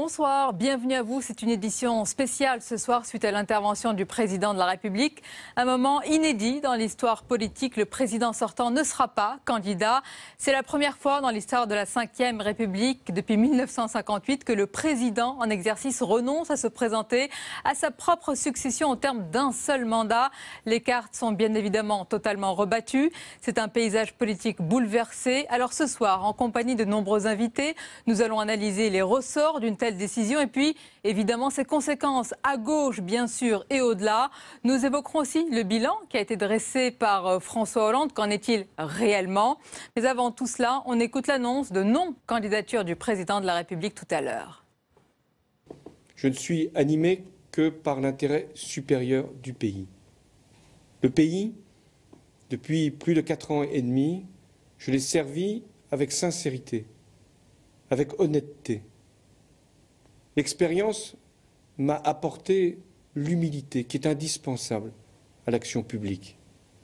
bonsoir, bienvenue à vous. C'est une édition spéciale ce soir suite à l'intervention du président de la République. Un moment inédit dans l'histoire politique. Le président sortant ne sera pas candidat. C'est la première fois dans l'histoire de la Ve République depuis 1958 que le président en exercice renonce à se présenter à sa propre succession au terme d'un seul mandat. Les cartes sont bien évidemment totalement rebattues. C'est un paysage politique bouleversé. Alors ce soir, en compagnie de nombreux invités, nous allons analyser les ressorts d'une telle décision et puis évidemment ses conséquences à gauche bien sûr et au-delà. Nous évoquerons aussi le bilan qui a été dressé par François Hollande. Qu'en est-il réellement? Mais avant tout cela, on écoute l'annonce de non-candidature du président de la République tout à l'heure. Je ne suis animé que par l'intérêt supérieur du pays. Le pays, depuis plus de 4 ans et demi, je l'ai servi avec sincérité, avec honnêteté. L'expérience m'a apporté l'humilité qui est indispensable à l'action publique.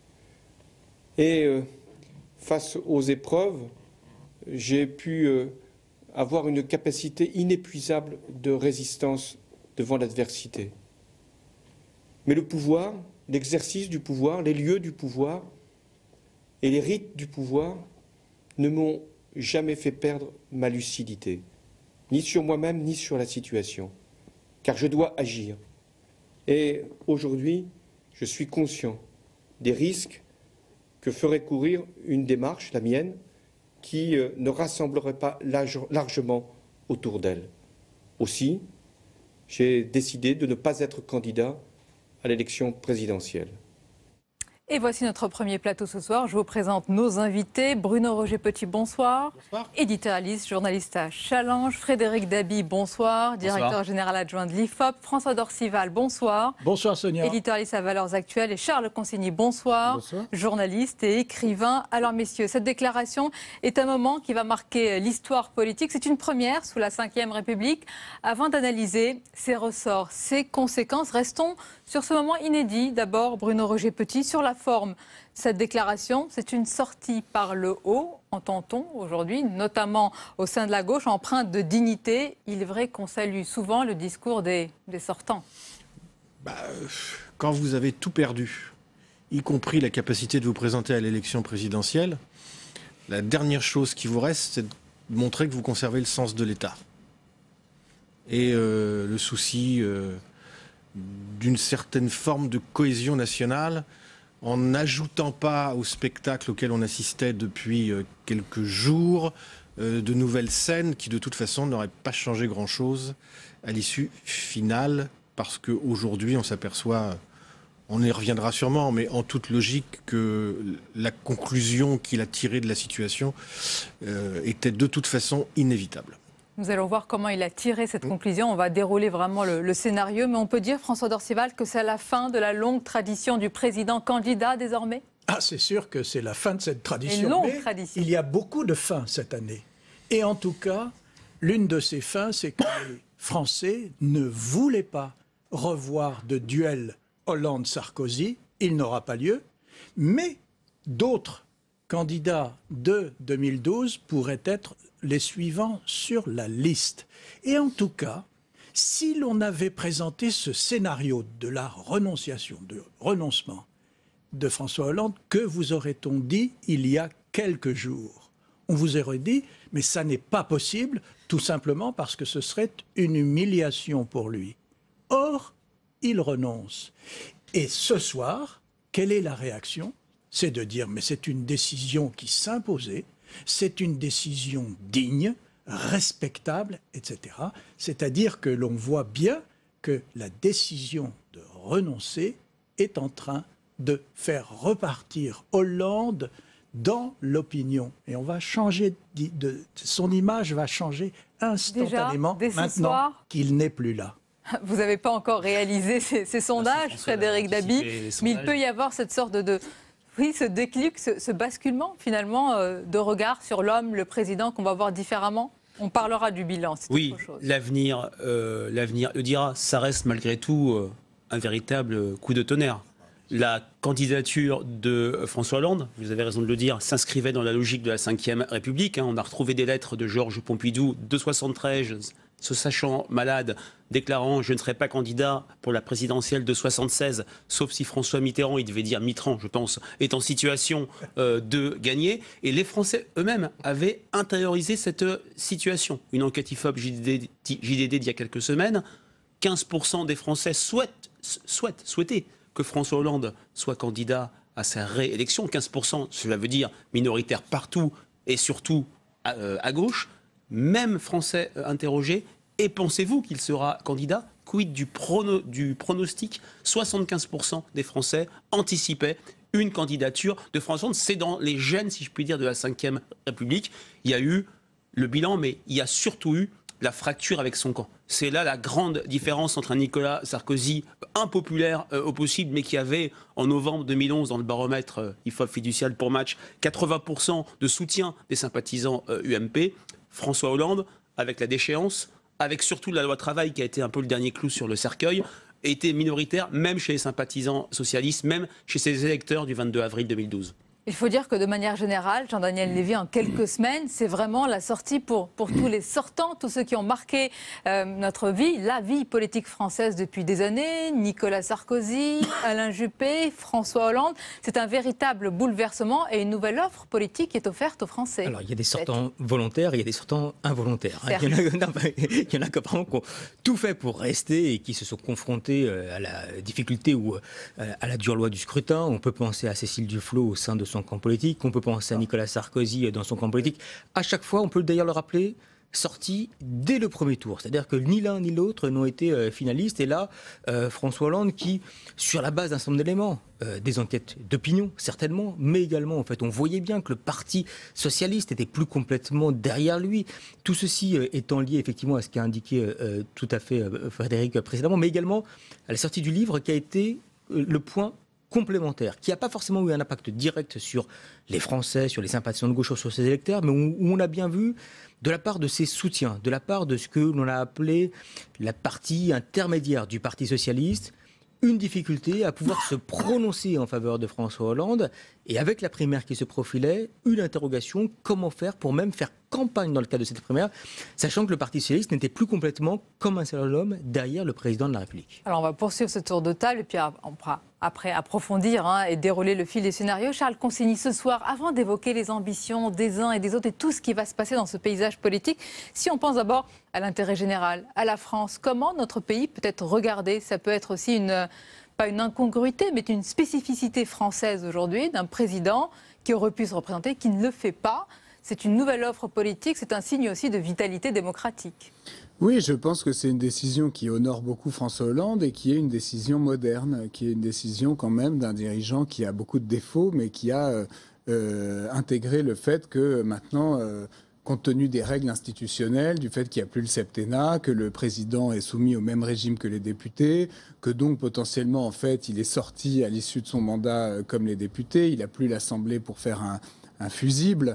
Et face aux épreuves, j'ai pu avoir une capacité inépuisable de résistance devant l'adversité. Mais le pouvoir, l'exercice du pouvoir, les lieux du pouvoir et les rites du pouvoir ne m'ont jamais fait perdre ma lucidité, ni sur moi-même, ni sur la situation, car je dois agir. Et aujourd'hui, je suis conscient des risques que ferait courir une démarche, la mienne, qui ne rassemblerait pas largement autour d'elle. Aussi, j'ai décidé de ne pas être candidat à l'élection présidentielle. Et voici notre premier plateau ce soir. Je vous présente nos invités. Bruno Roger-Petit, bonsoir. Bonsoir. Éditorialiste, journaliste à Challenge. Frédéric Dabi, bonsoir. Directeur général adjoint de l'IFOP. François Dorcival, bonsoir. Bonsoir Sonia. Éditorialiste à Valeurs Actuelles. Et Charles Consigny, bonsoir. Bonsoir. Journaliste et écrivain. Alors messieurs, cette déclaration est un moment qui va marquer l'histoire politique. C'est une première sous la Ve République. Avant d'analyser ses ressorts, ses conséquences, restons sur ce moment inédit. D'abord, Bruno Roger-Petit, sur la forme. Cette déclaration, c'est une sortie par le haut, entend-on aujourd'hui, notamment au sein de la gauche, empreinte de dignité. Il est vrai qu'on salue souvent le discours des sortants. Quand vous avez tout perdu, y compris la capacité de vous présenter à l'élection présidentielle, la dernière chose qui vous reste, c'est de montrer que vous conservez le sens de l'État. Et le souci d'une certaine forme de cohésion nationale, en n'ajoutant pas au spectacle auquel on assistait depuis quelques jours de nouvelles scènes qui de toute façon n'auraient pas changé grand-chose à l'issue finale, parce qu'aujourd'hui on s'aperçoit, on y reviendra sûrement, mais en toute logique que la conclusion qu'il a tirée de la situation était de toute façon inévitable. Nous allons voir comment il a tiré cette conclusion. On va dérouler vraiment le scénario. Mais on peut dire, François Dorcival, que c'est la fin de la longue tradition du président candidat désormais? Ah, c'est sûr que c'est la fin de cette tradition. Une longue mais tradition. Il y a beaucoup de fins cette année. Et en tout cas, l'une de ces fins, c'est que les Français ne voulaient pas revoir de duel Hollande-Sarkozy. Il n'aura pas lieu. Mais d'autres candidats de 2012 pourraient être les suivants sur la liste. Et en tout cas, si l'on avait présenté ce scénario de la renonciation, de renoncement de François Hollande, que vous aurait-on dit il y a quelques jours? On vous aurait dit, mais ça n'est pas possible, tout simplement parce que ce serait une humiliation pour lui. Or, il renonce. Et ce soir, quelle est la réaction? C'est de dire, mais c'est une décision qui s'imposait, c'est une décision digne, respectable, etc. C'est-à-dire que l'on voit bien que la décision de renoncer est en train de faire repartir Hollande dans l'opinion. Et on va changer, son image va changer instantanément maintenant qu'il n'est plus là. Vous n'avez pas encore réalisé ces sondages, Frédéric Dabi, mais il peut y avoir cette sorte oui, ce déclic, ce basculement finalement de regard sur l'homme, le président qu'on va voir différemment. On parlera du bilan, c'est oui, autre chose. L'avenir le dira. Ça reste malgré tout un véritable coup de tonnerre. La candidature de François Hollande, vous avez raison de le dire, s'inscrivait dans la logique de la Ve République. On a retrouvé des lettres de Georges Pompidou de 73 se sachant malade, déclarant « je ne serai pas candidat pour la présidentielle de 76, sauf si François Mitterrand, il devait dire Mitterrand, je pense, est en situation de gagner ». Et les Français eux-mêmes avaient intériorisé cette situation. Une enquête IFOP JDD d'il y a quelques semaines, 15% des Français souhaitaient que François Hollande soit candidat à sa réélection. 15%, cela veut dire minoritaire partout et surtout à gauche. Même Français interrogés. Et pensez-vous qu'il sera candidat? Quid du pronostic? 75% des Français anticipaient une candidature de François Hollande. C'est dans les gènes, si je puis dire, de la Ve République. Il y a eu le bilan, mais il y a surtout eu la fracture avec son camp. C'est là la grande différence entre un Nicolas Sarkozy impopulaire au possible, mais qui avait en novembre 2011 dans le baromètre IFOP fiducial pour Match 80% de soutien des sympathisants UMP. François Hollande, avec la déchéance, avec surtout la loi travail qui a été un peu le dernier clou sur le cercueil, était minoritaire même chez les sympathisants socialistes, même chez ses électeurs du 22 avril 2012. Il faut dire que de manière générale, Jean-Daniel Lévy, en quelques semaines, c'est vraiment la sortie pour tous les sortants, tous ceux qui ont marqué notre vie, la vie politique française depuis des années. Nicolas Sarkozy, Alain Juppé, François Hollande. C'est un véritable bouleversement et une nouvelle offre politique qui est offerte aux Français. Alors, il y a des sortants volontaires et il y a des sortants involontaires. Il y en a qui ont tout fait pour rester et qui se sont confrontés à la difficulté ou à la dure loi du scrutin. On peut penser à Cécile Duflot au sein de son camp politique, on peut penser à Nicolas Sarkozy dans son camp politique. À chaque fois, on peut d'ailleurs le rappeler, sorti dès le premier tour. C'est-à-dire que ni l'un ni l'autre n'ont été finalistes. Et là, François Hollande qui, sur la base d'un certain nombre d'éléments, des enquêtes d'opinion certainement, mais également, en fait, on voyait bien que le Parti socialiste était plus complètement derrière lui. Tout ceci étant lié effectivement à ce qu'a indiqué tout à fait Frédéric précédemment, mais également à la sortie du livre qui a été le point complémentaire, qui n'a pas forcément eu un impact direct sur les Français, sur les sympathisants de gauche, sur ses électeurs, mais où on a bien vu, de la part de ses soutiens, de la part de ce que l'on a appelé la partie intermédiaire du Parti socialiste, une difficulté à pouvoir se prononcer en faveur de François Hollande, et avec la primaire qui se profilait, une interrogation, comment faire pour même faire campagne dans le cadre de cette primaire, sachant que le Parti socialiste n'était plus complètement comme un seul homme derrière le président de la République. Alors on va poursuivre ce tour de table et puis on pourra après approfondir et dérouler le fil des scénarios. Charles Consigny, ce soir, avant d'évoquer les ambitions des uns et des autres et tout ce qui va se passer dans ce paysage politique, si on pense d'abord à l'intérêt général, à la France, comment notre pays peut être regardé? Ça peut être aussi pas une incongruité, mais une spécificité française aujourd'hui d'un président qui aurait pu se représenter, qui ne le fait pas. C'est une nouvelle offre politique, c'est un signe aussi de vitalité démocratique. Oui, je pense que c'est une décision qui honore beaucoup François Hollande et qui est une décision moderne, qui est une décision quand même d'un dirigeant qui a beaucoup de défauts, mais qui a intégré le fait que maintenant, compte tenu des règles institutionnelles, du fait qu'il n'y a plus le septennat, que le président est soumis au même régime que les députés, que donc potentiellement, en fait, il est sorti à l'issue de son mandat comme les députés, il n'a plus l'Assemblée pour faire un fusible.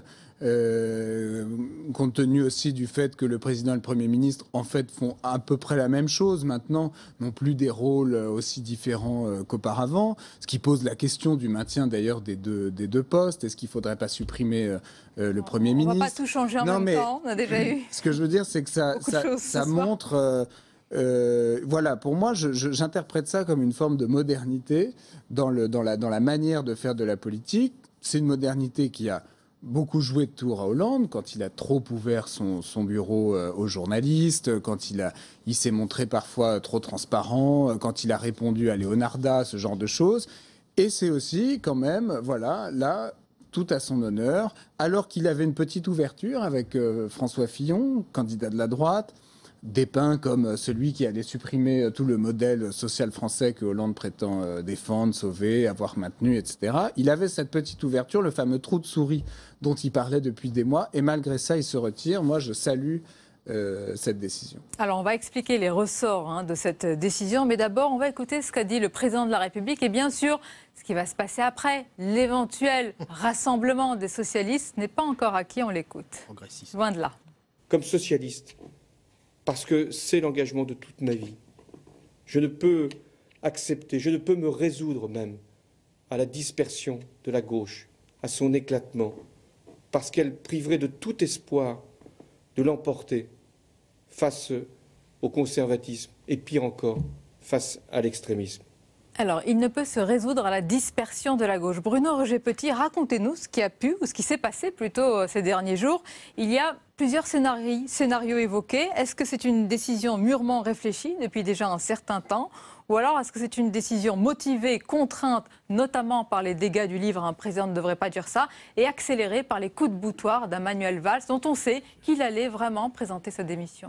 Compte tenu aussi du fait que le président et le Premier ministre, en fait, font à peu près la même chose maintenant, n'ont plus des rôles aussi différents qu'auparavant, ce qui pose la question du maintien d'ailleurs des deux postes. Est-ce qu'il ne faudrait pas supprimer le Premier ministre? On ne va pas tout changer en même temps, on a déjà eu. Ce que je veux dire, c'est que ça montre... voilà, pour moi, j'interprète ça comme une forme de modernité dans la manière de faire de la politique. C'est une modernité qui a beaucoup joué de tour à Hollande, quand il a trop ouvert son bureau aux journalistes, quand il s'est montré parfois trop transparent, quand il a répondu à Leonarda, ce genre de choses. Et c'est aussi quand même, voilà, là, tout à son honneur, alors qu'il avait une petite ouverture avec François Fillon, candidat de la droite, dépeint comme celui qui allait supprimer tout le modèle social français que Hollande prétend défendre, sauver, avoir maintenu, etc. Il avait cette petite ouverture, le fameux trou de souris dont il parlait depuis des mois, et malgré ça, il se retire. Moi, je salue cette décision. Alors, on va expliquer les ressorts de cette décision, mais d'abord, on va écouter ce qu'a dit le président de la République et bien sûr, ce qui va se passer après. L'éventuel rassemblement des socialistes n'est pas encore acquis, on l'écoute. Loin de là. Comme socialiste, parce que c'est l'engagement de toute ma vie. Je ne peux accepter, je ne peux me résoudre même à la dispersion de la gauche, à son éclatement, parce qu'elle priverait de tout espoir de l'emporter face au conservatisme et pire encore, face à l'extrémisme. Alors, il ne peut se résoudre à la dispersion de la gauche. Bruno Roger-Petit, racontez-nous ce qui a pu, ou ce qui s'est passé plutôt ces derniers jours. Il y a plusieurs scénarios évoqués. Est-ce que c'est une décision mûrement réfléchie depuis déjà un certain temps? Ou alors est-ce que c'est une décision motivée, contrainte, notamment par les dégâts du livre, un président ne devrait pas dire ça, et accélérée par les coups de boutoir d'un Manuel Valls, dont on sait qu'il allait vraiment présenter sa démission?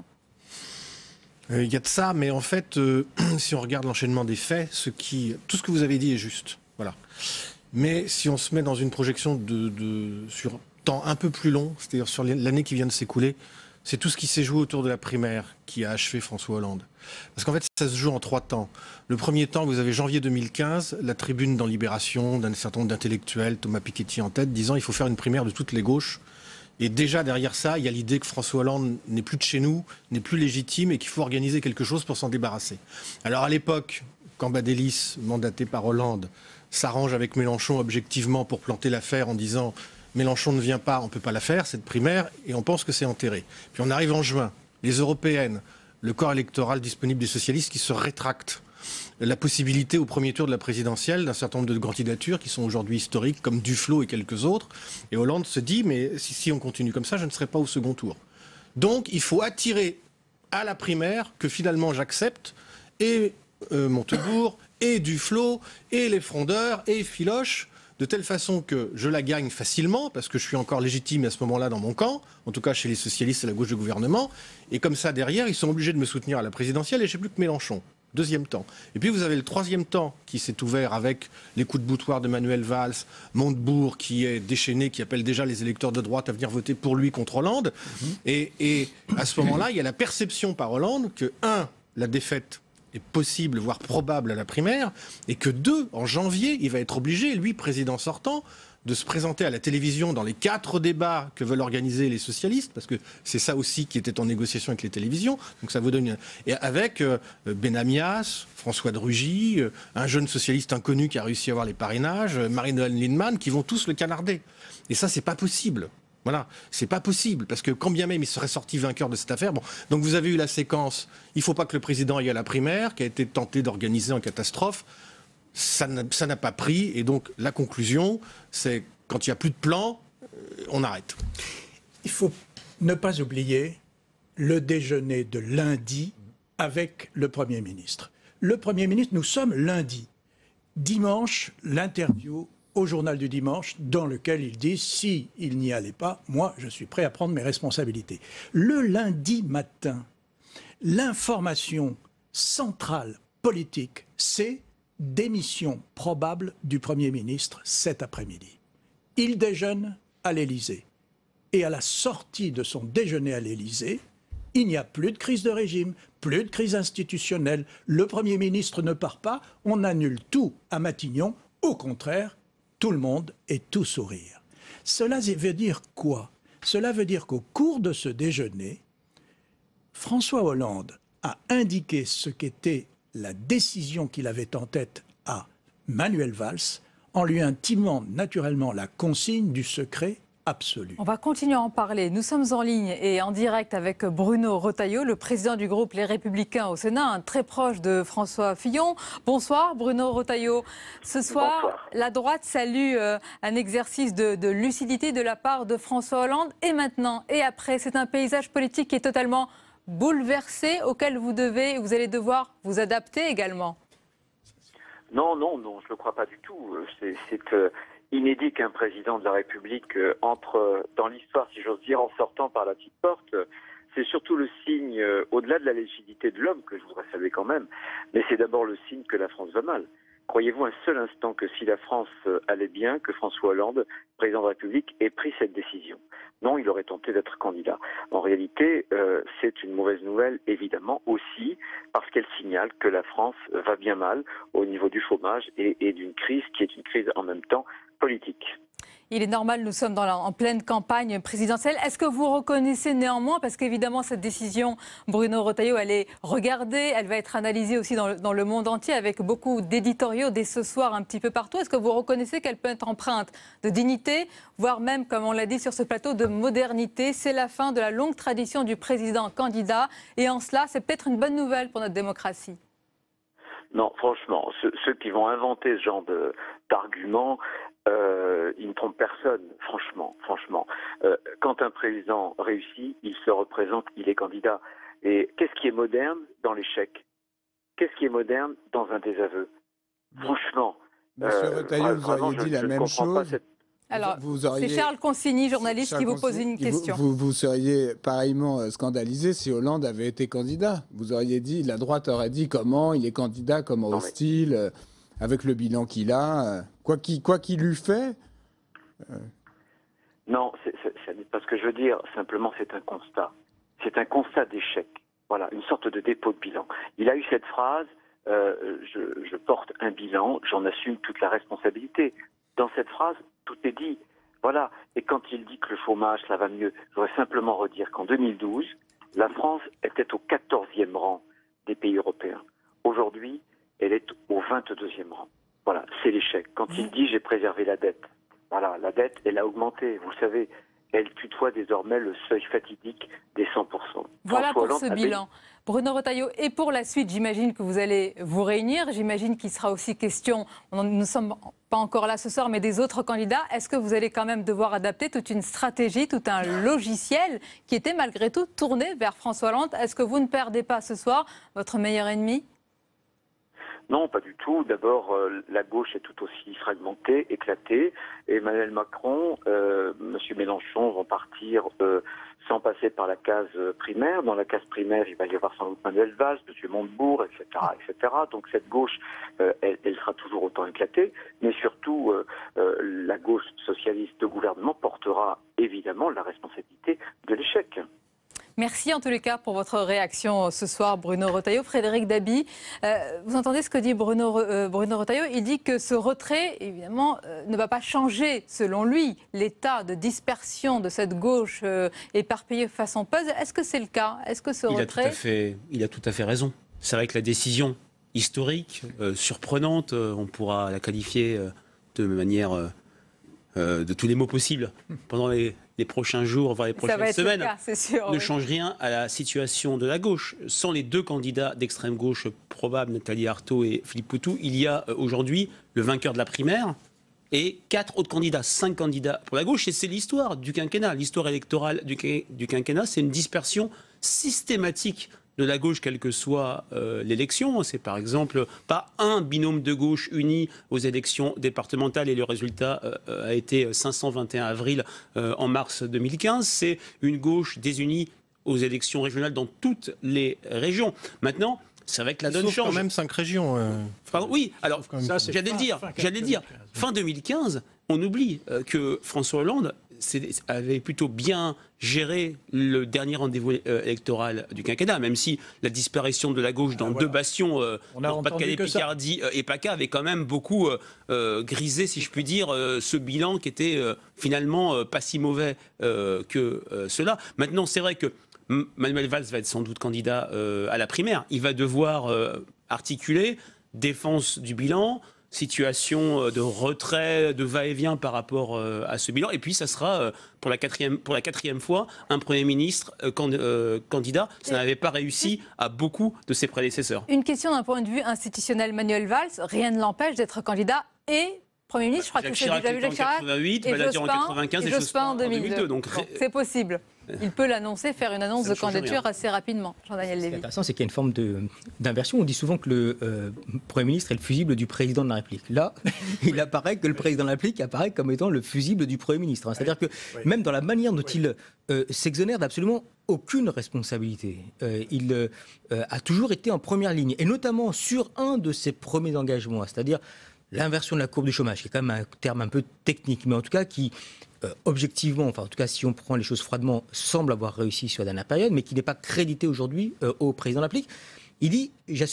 Il y a de ça, mais en fait, si on regarde l'enchaînement des faits, tout ce que vous avez dit est juste. Voilà. Mais si on se met dans une projection sur temps un peu plus long, c'est-à-dire sur l'année qui vient de s'écouler, c'est tout ce qui s'est joué autour de la primaire qui a achevé François Hollande. Parce qu'en fait, ça se joue en 3 temps. Le premier temps, vous avez janvier 2015, la tribune dans Libération d'un certain nombre d'intellectuels, Thomas Piketty en tête, disant il faut faire une primaire de toutes les gauches. Et déjà derrière ça, il y a l'idée que François Hollande n'est plus de chez nous, n'est plus légitime et qu'il faut organiser quelque chose pour s'en débarrasser. Alors à l'époque, Cambadélis, mandaté par Hollande, s'arrange avec Mélenchon objectivement pour planter l'affaire en disant Mélenchon ne vient pas, on ne peut pas la faire, cette primaire, et on pense que c'est enterré. Puis on arrive en juin, les européennes, le corps électoral disponible des socialistes qui se rétracte. La possibilité au premier tour de la présidentielle d'un certain nombre de candidatures qui sont aujourd'hui historiques, comme Duflot et quelques autres. Et Hollande se dit, mais si on continue comme ça, je ne serai pas au second tour. Donc il faut attirer à la primaire que finalement j'accepte, et Montebourg, et Duflot, et les frondeurs, et Filoche, de telle façon que je la gagne facilement, parce que je suis encore légitime à ce moment-là dans mon camp, en tout cas chez les socialistes et la gauche du gouvernement, et comme ça, derrière, ils sont obligés de me soutenir à la présidentielle, et je ne sais plus que Mélenchon. Deuxième temps. Et puis vous avez le troisième temps qui s'est ouvert avec les coups de boutoir de Manuel Valls, Montebourg qui est déchaîné, qui appelle déjà les électeurs de droite à venir voter pour lui contre Hollande. Et à ce moment-là, il y a la perception par Hollande que, 1, la défaite est possible, voire probable à la primaire, et que 2, en janvier, il va être obligé, lui, président sortant, de se présenter à la télévision dans les 4 débats que veulent organiser les socialistes, parce que c'est ça aussi qui était en négociation avec les télévisions. Donc ça vous donne et avec Benamias, François de Rugy, un jeune socialiste inconnu qui a réussi à avoir les parrainages, Marie-Noëlle Lienemann, qui vont tous le canarder. Et ça, c'est pas possible. Voilà, c'est pas possible, parce que quand bien même il serait sorti vainqueur de cette affaire, bon, donc vous avez eu la séquence, il faut pas que le président aille à la primaire, qui a été tenté d'organiser en catastrophe. Ça n'a pas pris, et donc la conclusion, c'est quand il n'y a plus de plan, on arrête. Il faut ne pas oublier le déjeuner de lundi avec le Premier ministre. Le Premier ministre, nous sommes lundi. Dimanche, l'interview au journal du dimanche, dans lequel il dit « si il n'y allait pas, moi, je suis prêt à prendre mes responsabilités ». Le lundi matin, l'information centrale politique, c'est démission probable du Premier ministre cet après-midi. Il déjeune à l'Élysée. Et à la sortie de son déjeuner à l'Élysée, il n'y a plus de crise de régime, plus de crise institutionnelle. Le Premier ministre ne part pas, on annule tout à Matignon. Au contraire, tout le monde est tout sourire. Cela veut dire quoi? Cela veut dire qu'au cours de ce déjeuner, François Hollande a indiqué ce qu'était la décision qu'il avait en tête à Manuel Valls, en lui intimant naturellement la consigne du secret absolu. On va continuer à en parler. Nous sommes en ligne et en direct avec Bruno Retailleau, le président du groupe Les Républicains au Sénat, très proche de François Fillon. Bonsoir Bruno Retailleau. Ce soir, bonsoir. La droite salue un exercice de lucidité de la part de François Hollande. Et maintenant, et après, c'est un paysage politique qui est totalement bouleversé, auquel vous allez devoir vous adapter également. Non, je ne le crois pas du tout. C'est inédit qu'un président de la République entre dans l'histoire, si j'ose dire, en sortant par la petite porte. C'est surtout le signe, au-delà de la légitimité de l'homme, que je voudrais saluer quand même, mais c'est d'abord le signe que la France va mal. Croyez-vous un seul instant que si la France allait bien, que François Hollande, président de la République, ait pris cette décision? Non, il aurait tenté d'être candidat. En réalité, c'est une mauvaise nouvelle, évidemment, aussi parce qu'elle signale que la France va bien mal au niveau du chômage et d'une crise qui est une crise en même temps politique. Il est normal, nous sommes en pleine campagne présidentielle. Est-ce que vous reconnaissez néanmoins, parce qu'évidemment cette décision, Bruno Retailleau, elle est regardée, elle va être analysée aussi dans le monde entier avec beaucoup d'éditoriaux dès ce soir un petit peu partout. Est-ce que vous reconnaissez qu'elle peut être empreinte de dignité, voire même, comme on l'a dit sur ce plateau, de modernité? C'est la fin de la longue tradition du président candidat et en cela, c'est peut-être une bonne nouvelle pour notre démocratie. Non, franchement, ceux qui vont inventer ce genre d'arguments, ils ne trompent personne, franchement. Quand un président réussit, il se représente, il est candidat. Et qu'est-ce qui est moderne dans l'échec? Qu'est-ce qui est moderne dans un désaveu? Franchement. Monsieur Retailleau, vous auriez dit la même chose. Alors, c'est Charles Consigny, journaliste, qui vous pose une question. Vous seriez pareillement scandalisé si Hollande avait été candidat. Vous auriez dit, la droite aurait dit comment il est candidat, comment hostile, avec le bilan qu'il a, quoi qu'il eût fait. Non, ce n'est pas ce que je veux dire. Simplement, c'est un constat. C'est un constat d'échec. Voilà, une sorte de dépôt de bilan. Il a eu cette phrase, je porte un bilan, j'en assume toute la responsabilité. Dans cette phrase, tout est dit. Voilà. Et quand il dit que le chômage, ça va mieux, je voudrais simplement redire qu'en 2012, la France était au 14e rang des pays européens. Aujourd'hui, elle est au 22e rang. Voilà, c'est l'échec. Quand il dit j'ai préservé la dette, voilà, la dette, elle a augmenté, vous le savez. Elle tutoie désormais le seuil fatidique des 100%. Voilà pour ce bilan. Bruno Retailleau, et pour la suite, j'imagine que vous allez vous réunir. J'imagine qu'il sera aussi question, nous ne sommes pas encore là ce soir, mais des autres candidats. Est-ce que vous allez quand même devoir adapter toute une stratégie, tout un logiciel qui était malgré tout tourné vers François Hollande? Est-ce que vous ne perdez pas ce soir votre meilleur ennemi? Non, pas du tout. D'abord, la gauche est tout aussi fragmentée, éclatée. Emmanuel Macron, M. Mélenchon vont partir sans passer par la case primaire. Dans la case primaire, il va y avoir sans doute Manuel Valls, M. Montebourg, etc., etc. Donc cette gauche, elle sera toujours autant éclatée. Mais surtout, la gauche socialiste de gouvernement portera évidemment la responsabilité de l'échec. Merci en tous les cas pour votre réaction ce soir, Bruno Retailleau. Frédéric Dabi, vous entendez ce que dit Bruno Retailleau? Il dit que ce retrait, évidemment, ne va pas changer, selon lui, l'état de dispersion de cette gauche éparpillée façon puzzle. Est-ce que c'est le cas? Est-ce que ce retrait... Il a tout à fait raison. C'est vrai que la décision historique, surprenante, on pourra la qualifier de manière... de tous les mots possibles pendant les prochains jours, voire les prochaines semaines, ne change rien à la situation de la gauche. Sans les deux candidats d'extrême gauche probables, Nathalie Arthaud et Philippe Poutou, il y a aujourd'hui le vainqueur de la primaire et 4 autres candidats, 5 candidats pour la gauche. Et c'est l'histoire du quinquennat. L'histoire électorale du quinquennat, c'est une dispersion systématique de la gauche, quelle que soit l'élection. C'est par exemple pas un binôme de gauche uni aux élections départementales et le résultat a été 521 avril en mars 2015. C'est une gauche désunie aux élections régionales dans toutes les régions. Maintenant, c'est vrai que la donne change. Quand même 5 régions. Pardon, oui, alors j'allais le dire. Fin 2015, on oublie que François Hollande avait plutôt bien géré le dernier rendez-vous électoral du quinquennat, même si la disparition de la gauche dans deux bastions, Pas-de-Calais, Picardie et PACA, avait quand même beaucoup grisé, si je puis dire, ce bilan qui était finalement pas si mauvais que cela. Maintenant, c'est vrai que Manuel Valls va être sans doute candidat à la primaire. Il va devoir articuler défense du bilan, situation de retrait, de va-et-vient par rapport à ce bilan. Et puis, ça sera pour la quatrième fois un Premier ministre candidat. Ça n'avait pas réussi à beaucoup de ses prédécesseurs. Une question d'un point de vue institutionnel. Manuel Valls, rien ne l'empêche d'être candidat et Premier ministre. Je crois que c'est déjà vu Jacques Chirac, en 88, Balladur en 95 et Jospin en 2002. Donc c'est possible. Il peut l'annoncer, faire une annonce de candidature assez rapidement. Jean-Daniel Lévy. Ce qui est intéressant, c'est qu'il y a une forme d'inversion. On dit souvent que le Premier ministre est le fusible du président de la République. Là, il apparaît que le président de la République apparaît comme étant le fusible du Premier ministre. C'est-à-dire que même dans la manière dont il s'exonère d'absolument aucune responsabilité, il a toujours été en première ligne. Et notamment sur un de ses premiers engagements, c'est-à-dire l'inversion de la courbe du chômage, qui est quand même un terme un peu technique, mais en tout cas qui, objectivement, enfin en tout cas si on prend les choses froidement, semble avoir réussi sur la dernière période, mais qui n'est pas crédité aujourd'hui au président de la République. Il dit « j'assume tout ».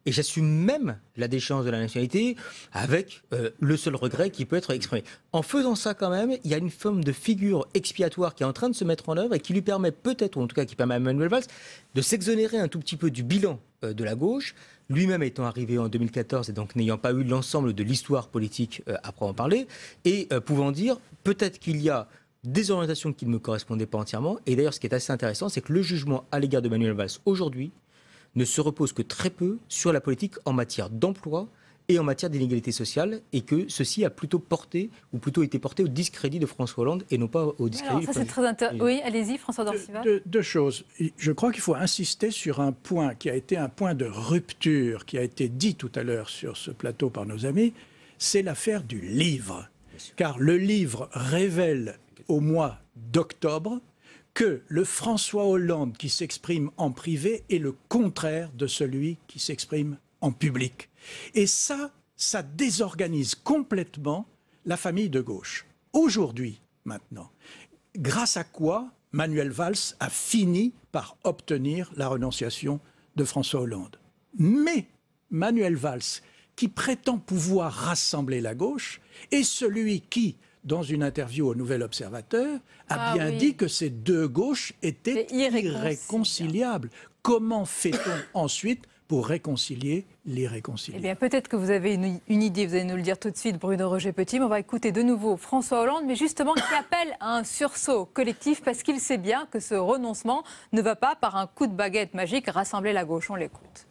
Et j'assume même la déchéance de la nationalité avec le seul regret qui peut être exprimé. En faisant ça quand même, il y a une forme de figure expiatoire qui est en train de se mettre en œuvre et qui lui permet peut-être, ou en tout cas qui permet à Manuel Valls, de s'exonérer un tout petit peu du bilan de la gauche, lui-même étant arrivé en 2014 et donc n'ayant pas eu l'ensemble de l'histoire politique à en parler, et pouvant dire peut-être qu'il y a des orientations qui ne me correspondaient pas entièrement. Et d'ailleurs, ce qui est assez intéressant, c'est que le jugement à l'égard de Manuel Valls aujourd'hui ne se repose que très peu sur la politique en matière d'emploi et en matière d'inégalité sociale, et que ceci a plutôt été porté au discrédit de François Hollande et non pas au discrédit Alors, ça, c'est très intéressant. Oui, allez-y, François d'Orcival. Deux choses. Je crois qu'il faut insister sur un point qui a été un point de rupture, qui a été dit tout à l'heure sur ce plateau par nos amis, c'est l'affaire du livre. Car le livre révèle au mois d'octobre que le François Hollande qui s'exprime en privé est le contraire de celui qui s'exprime en public. Et ça désorganise complètement la famille de gauche. Aujourd'hui, maintenant, grâce à quoi Manuel Valls a fini par obtenir la renonciation de François Hollande. Mais Manuel Valls, qui prétend pouvoir rassembler la gauche, est celui qui, dans une interview au Nouvel Observateur, a bien dit que ces deux gauches étaient irréconciliables. Comment fait-on ensuite pour réconcilier l'irréconciliable? Eh bien, peut-être que vous avez une idée, vous allez nous le dire tout de suite, Bruno Roger-Petit, mais on va écouter de nouveau François Hollande, mais justement qui appelle à un sursaut collectif parce qu'il sait bien que ce renoncement ne va pas, par un coup de baguette magique, rassembler la gauche. On l'écoute.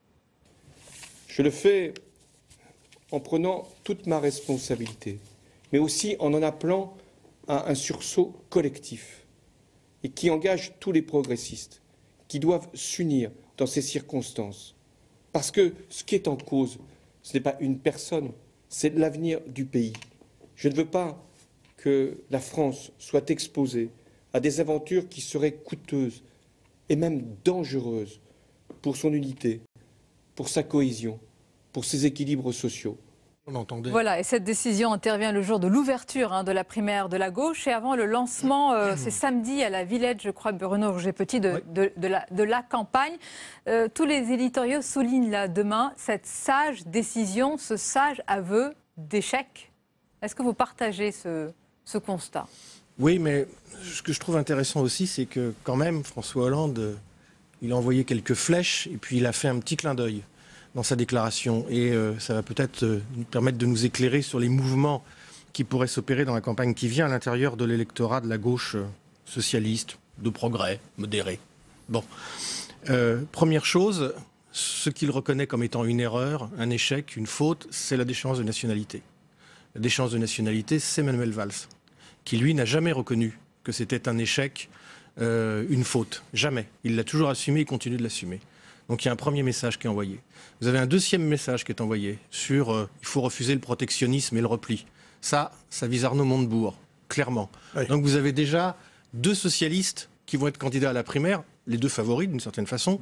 Je le fais en prenant toute ma responsabilité, mais aussi en appelant à un sursaut collectif et qui engage tous les progressistes qui doivent s'unir dans ces circonstances. Parce que ce qui est en cause, ce n'est pas une personne, c'est l'avenir du pays. Je ne veux pas que la France soit exposée à des aventures qui seraient coûteuses et même dangereuses pour son unité, pour sa cohésion, pour ses équilibres sociaux. Voilà, et cette décision intervient le jour de l'ouverture de la primaire de la gauche et avant le lancement, c'est samedi à la Villette, je crois, Bruno Roger-Petit, de la campagne. Tous les éditoriaux soulignent là demain cette sage décision, ce sage aveu d'échec. Est-ce que vous partagez ce constat? Oui, mais ce que je trouve intéressant aussi, c'est que quand même, François Hollande, il a envoyé quelques flèches et puis il a fait un petit clin d'œil dans sa déclaration. Et ça va peut-être nous permettre de nous éclairer sur les mouvements qui pourraient s'opérer dans la campagne qui vient à l'intérieur de l'électorat de la gauche socialiste, de progrès, modéré. Bon. Première chose, ce qu'il reconnaît comme étant une erreur, un échec, une faute, c'est la déchéance de nationalité. La déchéance de nationalité, c'est Manuel Valls, qui lui n'a jamais reconnu que c'était un échec, une faute. Jamais. Il l'a toujours assumé et continue de l'assumer. Donc il y a un premier message qui est envoyé. Vous avez un deuxième message qui est envoyé sur il faut refuser le protectionnisme et le repli. Ça vise Arnaud Montebourg, clairement. Oui. Donc vous avez déjà deux socialistes qui vont être candidats à la primaire, les deux favoris d'une certaine façon,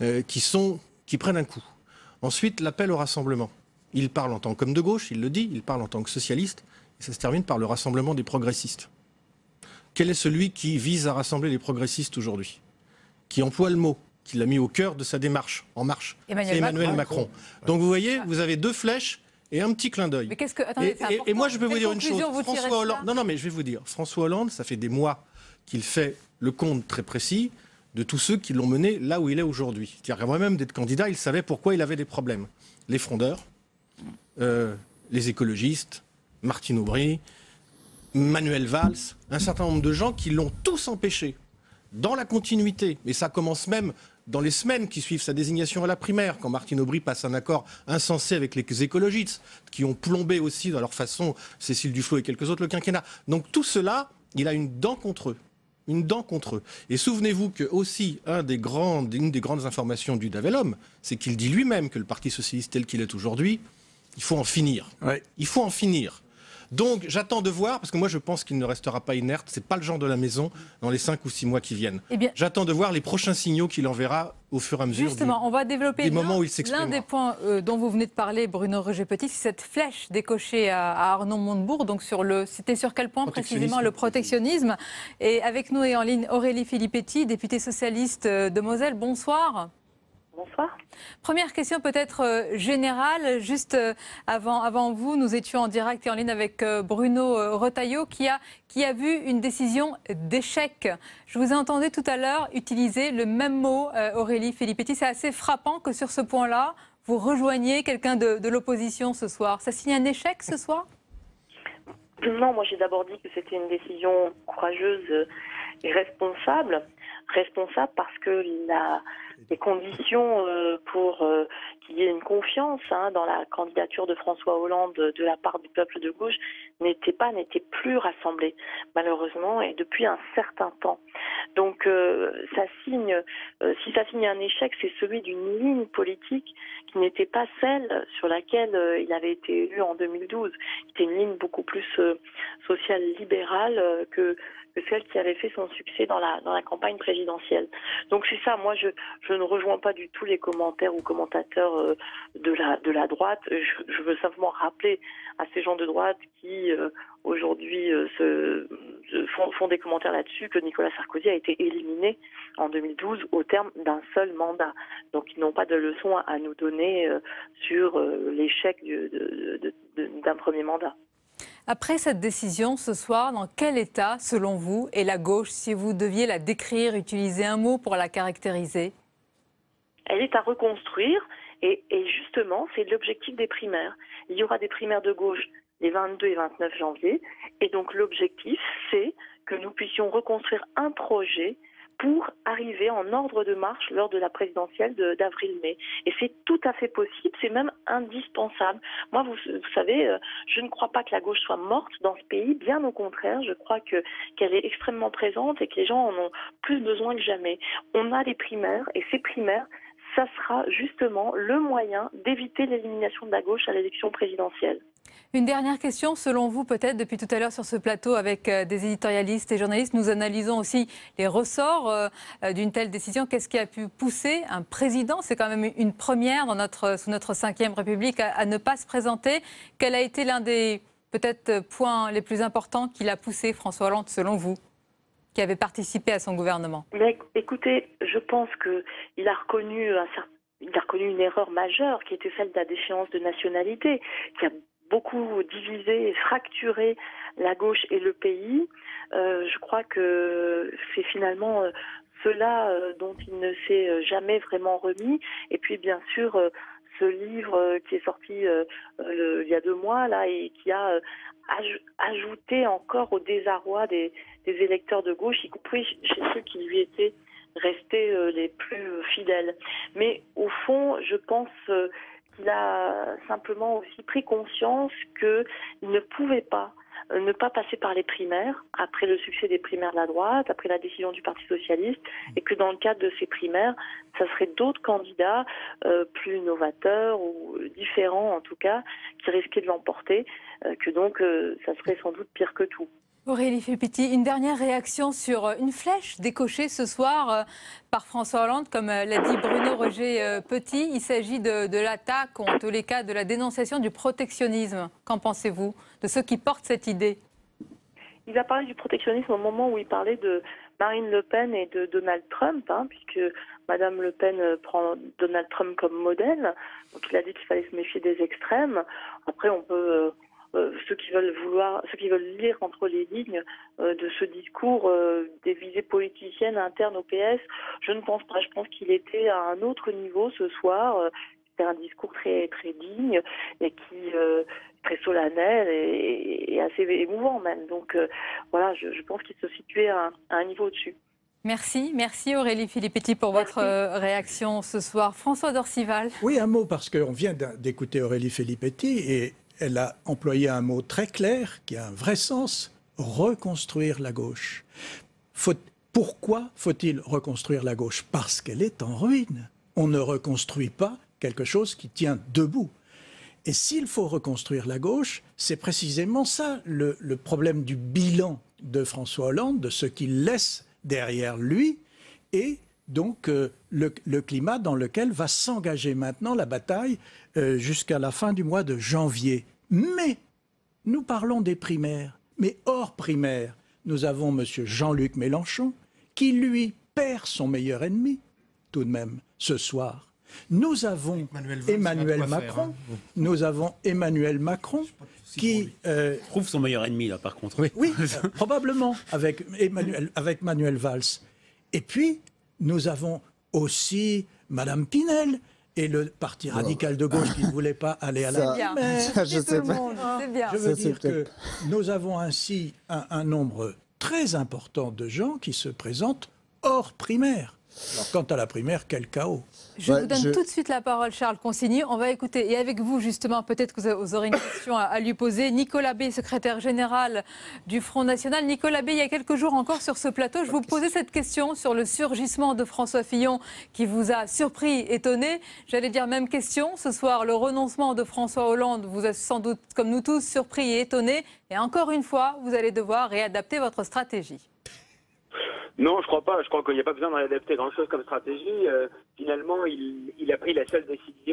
qui prennent un coup. Ensuite, l'appel au rassemblement. Il parle en tant qu'homme de gauche, il le dit, il parle en tant que socialiste, et ça se termine par le rassemblement des progressistes. Quel est celui qui vise à rassembler les progressistes aujourd'hui? Qui emploie le mot, qui l'a mis au cœur de sa démarche, en marche? C'est Emmanuel Macron. Donc vous voyez, vous avez deux flèches et un petit clin d'œil. Mais qu'est-ce que... Attendez, et moi, je peux vous dire une chose. François Hollande... Non, mais je vais vous dire. François Hollande, ça fait des mois qu'il fait le compte très précis de tous ceux qui l'ont mené là où il est aujourd'hui. C'est-à-dire qu'avant même d'être candidat, il savait pourquoi il avait des problèmes. Les frondeurs, les écologistes, Martine Aubry, Manuel Valls, un certain nombre de gens qui l'ont tous empêché dans la continuité. Et ça commence même dans les semaines qui suivent sa désignation à la primaire, quand Martine Aubry passe un accord insensé avec les écologistes, qui ont plombé aussi dans leur façon Cécile Duflot et quelques autres le quinquennat. Donc tout cela, il a une dent contre eux. Une dent contre eux. Et souvenez-vous que aussi une des grandes informations du Davelhomme, c'est qu'il dit lui-même que le Parti socialiste tel qu'il est aujourd'hui, il faut en finir. Ouais. Il faut en finir. Donc j'attends de voir, parce que moi je pense qu'il ne restera pas inerte, c'est pas le genre de la maison dans les 5 ou 6 mois qui viennent. J'attends de voir les prochains signaux qu'il enverra au fur et à mesure. Justement, on va développer l'un des points dont vous venez de parler, Bruno Roger-Petit, c'est cette flèche décochée à Arnaud Montebourg. Donc c'était sur quel point précisément? Le protectionnisme. Et avec nous et en ligne Aurélie Filippetti, députée socialiste de Moselle. Bonsoir. Bonsoir. Première question peut-être générale. Juste avant vous, nous étions en direct et en ligne avec Bruno Retailleau qui a vu une décision d'échec. Je vous ai entendu tout à l'heure utiliser le même mot, Aurélie Filippetti. C'est assez frappant que sur ce point-là, vous rejoigniez quelqu'un de l'opposition ce soir. Ça signe un échec ce soir ? Non, moi j'ai d'abord dit que c'était une décision courageuse et responsable. Responsable parce que les conditions pour qu'il y ait une confiance dans la candidature de François Hollande de la part du peuple de gauche n'étaient plus rassemblées, malheureusement, et depuis un certain temps. Donc si ça signe un échec, c'est celui d'une ligne politique qui n'était pas celle sur laquelle il avait été élu en 2012. C'était une ligne beaucoup plus sociale libérale que celle qui avait fait son succès dans la campagne présidentielle. Donc c'est ça, moi je ne rejoins pas du tout les commentaires ou commentateurs de la droite. Je veux simplement rappeler à ces gens de droite qui aujourd'hui font des commentaires là-dessus que Nicolas Sarkozy a été éliminé en 2012 au terme d'un seul mandat. Donc ils n'ont pas de leçon à nous donner sur l'échec d'un premier mandat. Après cette décision, ce soir, dans quel état, selon vous, est la gauche, si vous deviez la décrire, utiliser un mot pour la caractériser? Elle est à reconstruire et justement, c'est l'objectif des primaires. Il y aura des primaires de gauche les 22 et 29 janvier et donc l'objectif, c'est que nous puissions reconstruire un projet pour arriver en ordre de marche lors de la présidentielle d'avril-mai. Et c'est tout à fait possible, c'est même indispensable. Moi, vous savez, je ne crois pas que la gauche soit morte dans ce pays, bien au contraire, je crois qu'elle est extrêmement présente et que les gens en ont plus besoin que jamais. On a des primaires, et ces primaires, ça sera justement le moyen d'éviter l'élimination de la gauche à l'élection présidentielle. Une dernière question, selon vous, peut-être, depuis tout à l'heure sur ce plateau avec des éditorialistes et journalistes, nous analysons aussi les ressorts d'une telle décision. Qu'est-ce qui a pu pousser un président, c'est quand même une première sous notre 5e République, à ne pas se présenter? Quel a été l'un des, peut-être, points les plus importants qu'il a poussé, François Hollande, selon vous, qui avait participé à son gouvernement? Mais écoutez, je pense qu'il a reconnu une erreur majeure qui était celle de la déchéance de nationalité, qui a beaucoup divisé et fracturé la gauche et le pays. Je crois que c'est finalement cela dont il ne s'est jamais vraiment remis. Et puis bien sûr, ce livre qui est sorti il y a 2 mois là et qui a ajouté encore au désarroi des électeurs de gauche, y compris chez ceux qui lui étaient restés les plus fidèles. Mais au fond, je pense qu'il a simplement aussi pris conscience qu'il ne pouvait pas ne pas passer par les primaires, après le succès des primaires de la droite, après la décision du Parti socialiste, et que dans le cadre de ces primaires, ça serait d'autres candidats plus novateurs ou différents en tout cas, qui risquaient de l'emporter, que donc ça serait sans doute pire que tout. Aurélie Filippetti, une dernière réaction sur une flèche décochée ce soir par François Hollande, comme l'a dit Bruno Roger Petit. Il s'agit de l'attaque, ou en tous les cas de la dénonciation du protectionnisme. Qu'en pensez-vous de ceux qui portent cette idée? Il a parlé du protectionnisme au moment où il parlait de Marine Le Pen et de Donald Trump, puisque Madame Le Pen prend Donald Trump comme modèle. Donc il a dit qu'il fallait se méfier des extrêmes. Après, on peut... ceux qui veulent lire entre les lignes de ce discours des visées politiciennes internes au PS, je ne pense pas. Je pense qu'il était à un autre niveau ce soir. C'était un discours très très digne et qui très solennel et assez émouvant même. Donc voilà, je pense qu'il se situait à un niveau au-dessus. Merci Aurélie Filippetti pour votre réaction ce soir. François Dorcival. Oui, un mot, parce qu'on vient d'écouter Aurélie Filippetti et elle a employé un mot très clair qui a un vrai sens, reconstruire la gauche. Pourquoi faut-il reconstruire la gauche? Parce qu'elle est en ruine. On ne reconstruit pas quelque chose qui tient debout. Et s'il faut reconstruire la gauche, c'est précisément ça le problème du bilan de François Hollande, de ce qu'il laisse derrière lui, et donc le climat dans lequel va s'engager maintenant la bataille jusqu'à la fin du mois de janvier. Mais nous parlons des primaires. Mais hors primaires, nous avons M. Jean-Luc Mélenchon qui, lui, perd son meilleur ennemi, tout de même, ce soir. Nous avons Emmanuel Macron. Nous avons Emmanuel Macron qui trouve son meilleur ennemi là, par contre. Oui, probablement avec Manuel Valls. Et puis nous avons aussi Madame Pinel et le Parti radical de gauche qui ne voulait pas aller à la primaire. Je sais pas. Je veux dire que nous avons ainsi un nombre très important de gens qui se présentent hors primaire. Alors, quant à la primaire, quel chaos. Je vous donne tout de suite la parole, Charles Consigny. On va écouter, et avec vous justement, peut-être que vous aurez une question à lui poser. Nicolas Bay, secrétaire général du Front National. Nicolas Bay, il y a quelques jours encore sur ce plateau, je vous posais cette question sur le surgissement de François Fillon qui vous a surpris, étonné. J'allais dire même question. Ce soir, le renoncement de François Hollande vous a sans doute, comme nous tous, surpris et étonné. Et encore une fois, vous allez devoir réadapter votre stratégie. Non, je crois pas. Je crois qu'il n'y a pas besoin de réadapter grand-chose comme stratégie. Finalement, il a pris la seule décision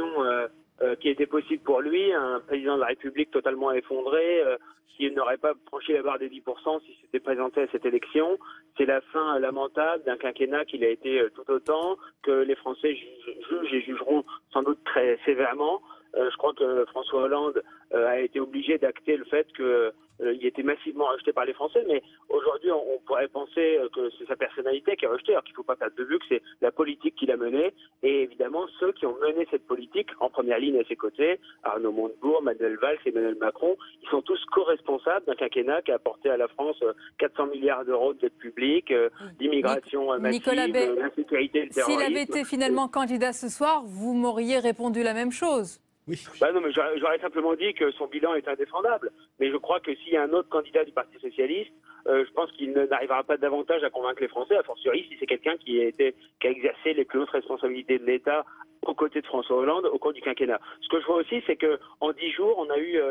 qui était possible pour lui. Un président de la République totalement effondré, qui n'aurait pas franchi la barre des 10% s'il s'était présenté à cette élection. C'est la fin lamentable d'un quinquennat qu'il a été tout autant, que les Français jugent et jugeront sans doute très sévèrement. Je crois que François Hollande a été obligé d'acter le fait qu'il était massivement rejeté par les Français, mais aujourd'hui on pourrait penser que c'est sa personnalité qui est rejetée, alors qu'il ne faut pas perdre de vue que c'est la politique qu'il a menée, et évidemment ceux qui ont mené cette politique en première ligne à ses côtés, Arnaud Montebourg, Manuel Valls, Emmanuel Macron, ils sont tous co-responsables d'un quinquennat qui a apporté à la France 400 milliards d'euros de dette publique, d'immigration massive, l'insécurité et le terrorisme. S'il avait été finalement candidat ce soir, vous m'auriez répondu la même chose. Oui. Bah non, mais j'aurais simplement dit que son bilan est indéfendable. Mais je crois que s'il y a un autre candidat du Parti socialiste, je pense qu'il n'arrivera pas davantage à convaincre les Français, a fortiori si c'est quelqu'un qui a exercé les plus hautes responsabilités de l'État aux côtés de François Hollande au cours du quinquennat. Ce que je vois aussi, c'est qu'en 10 jours, on a eu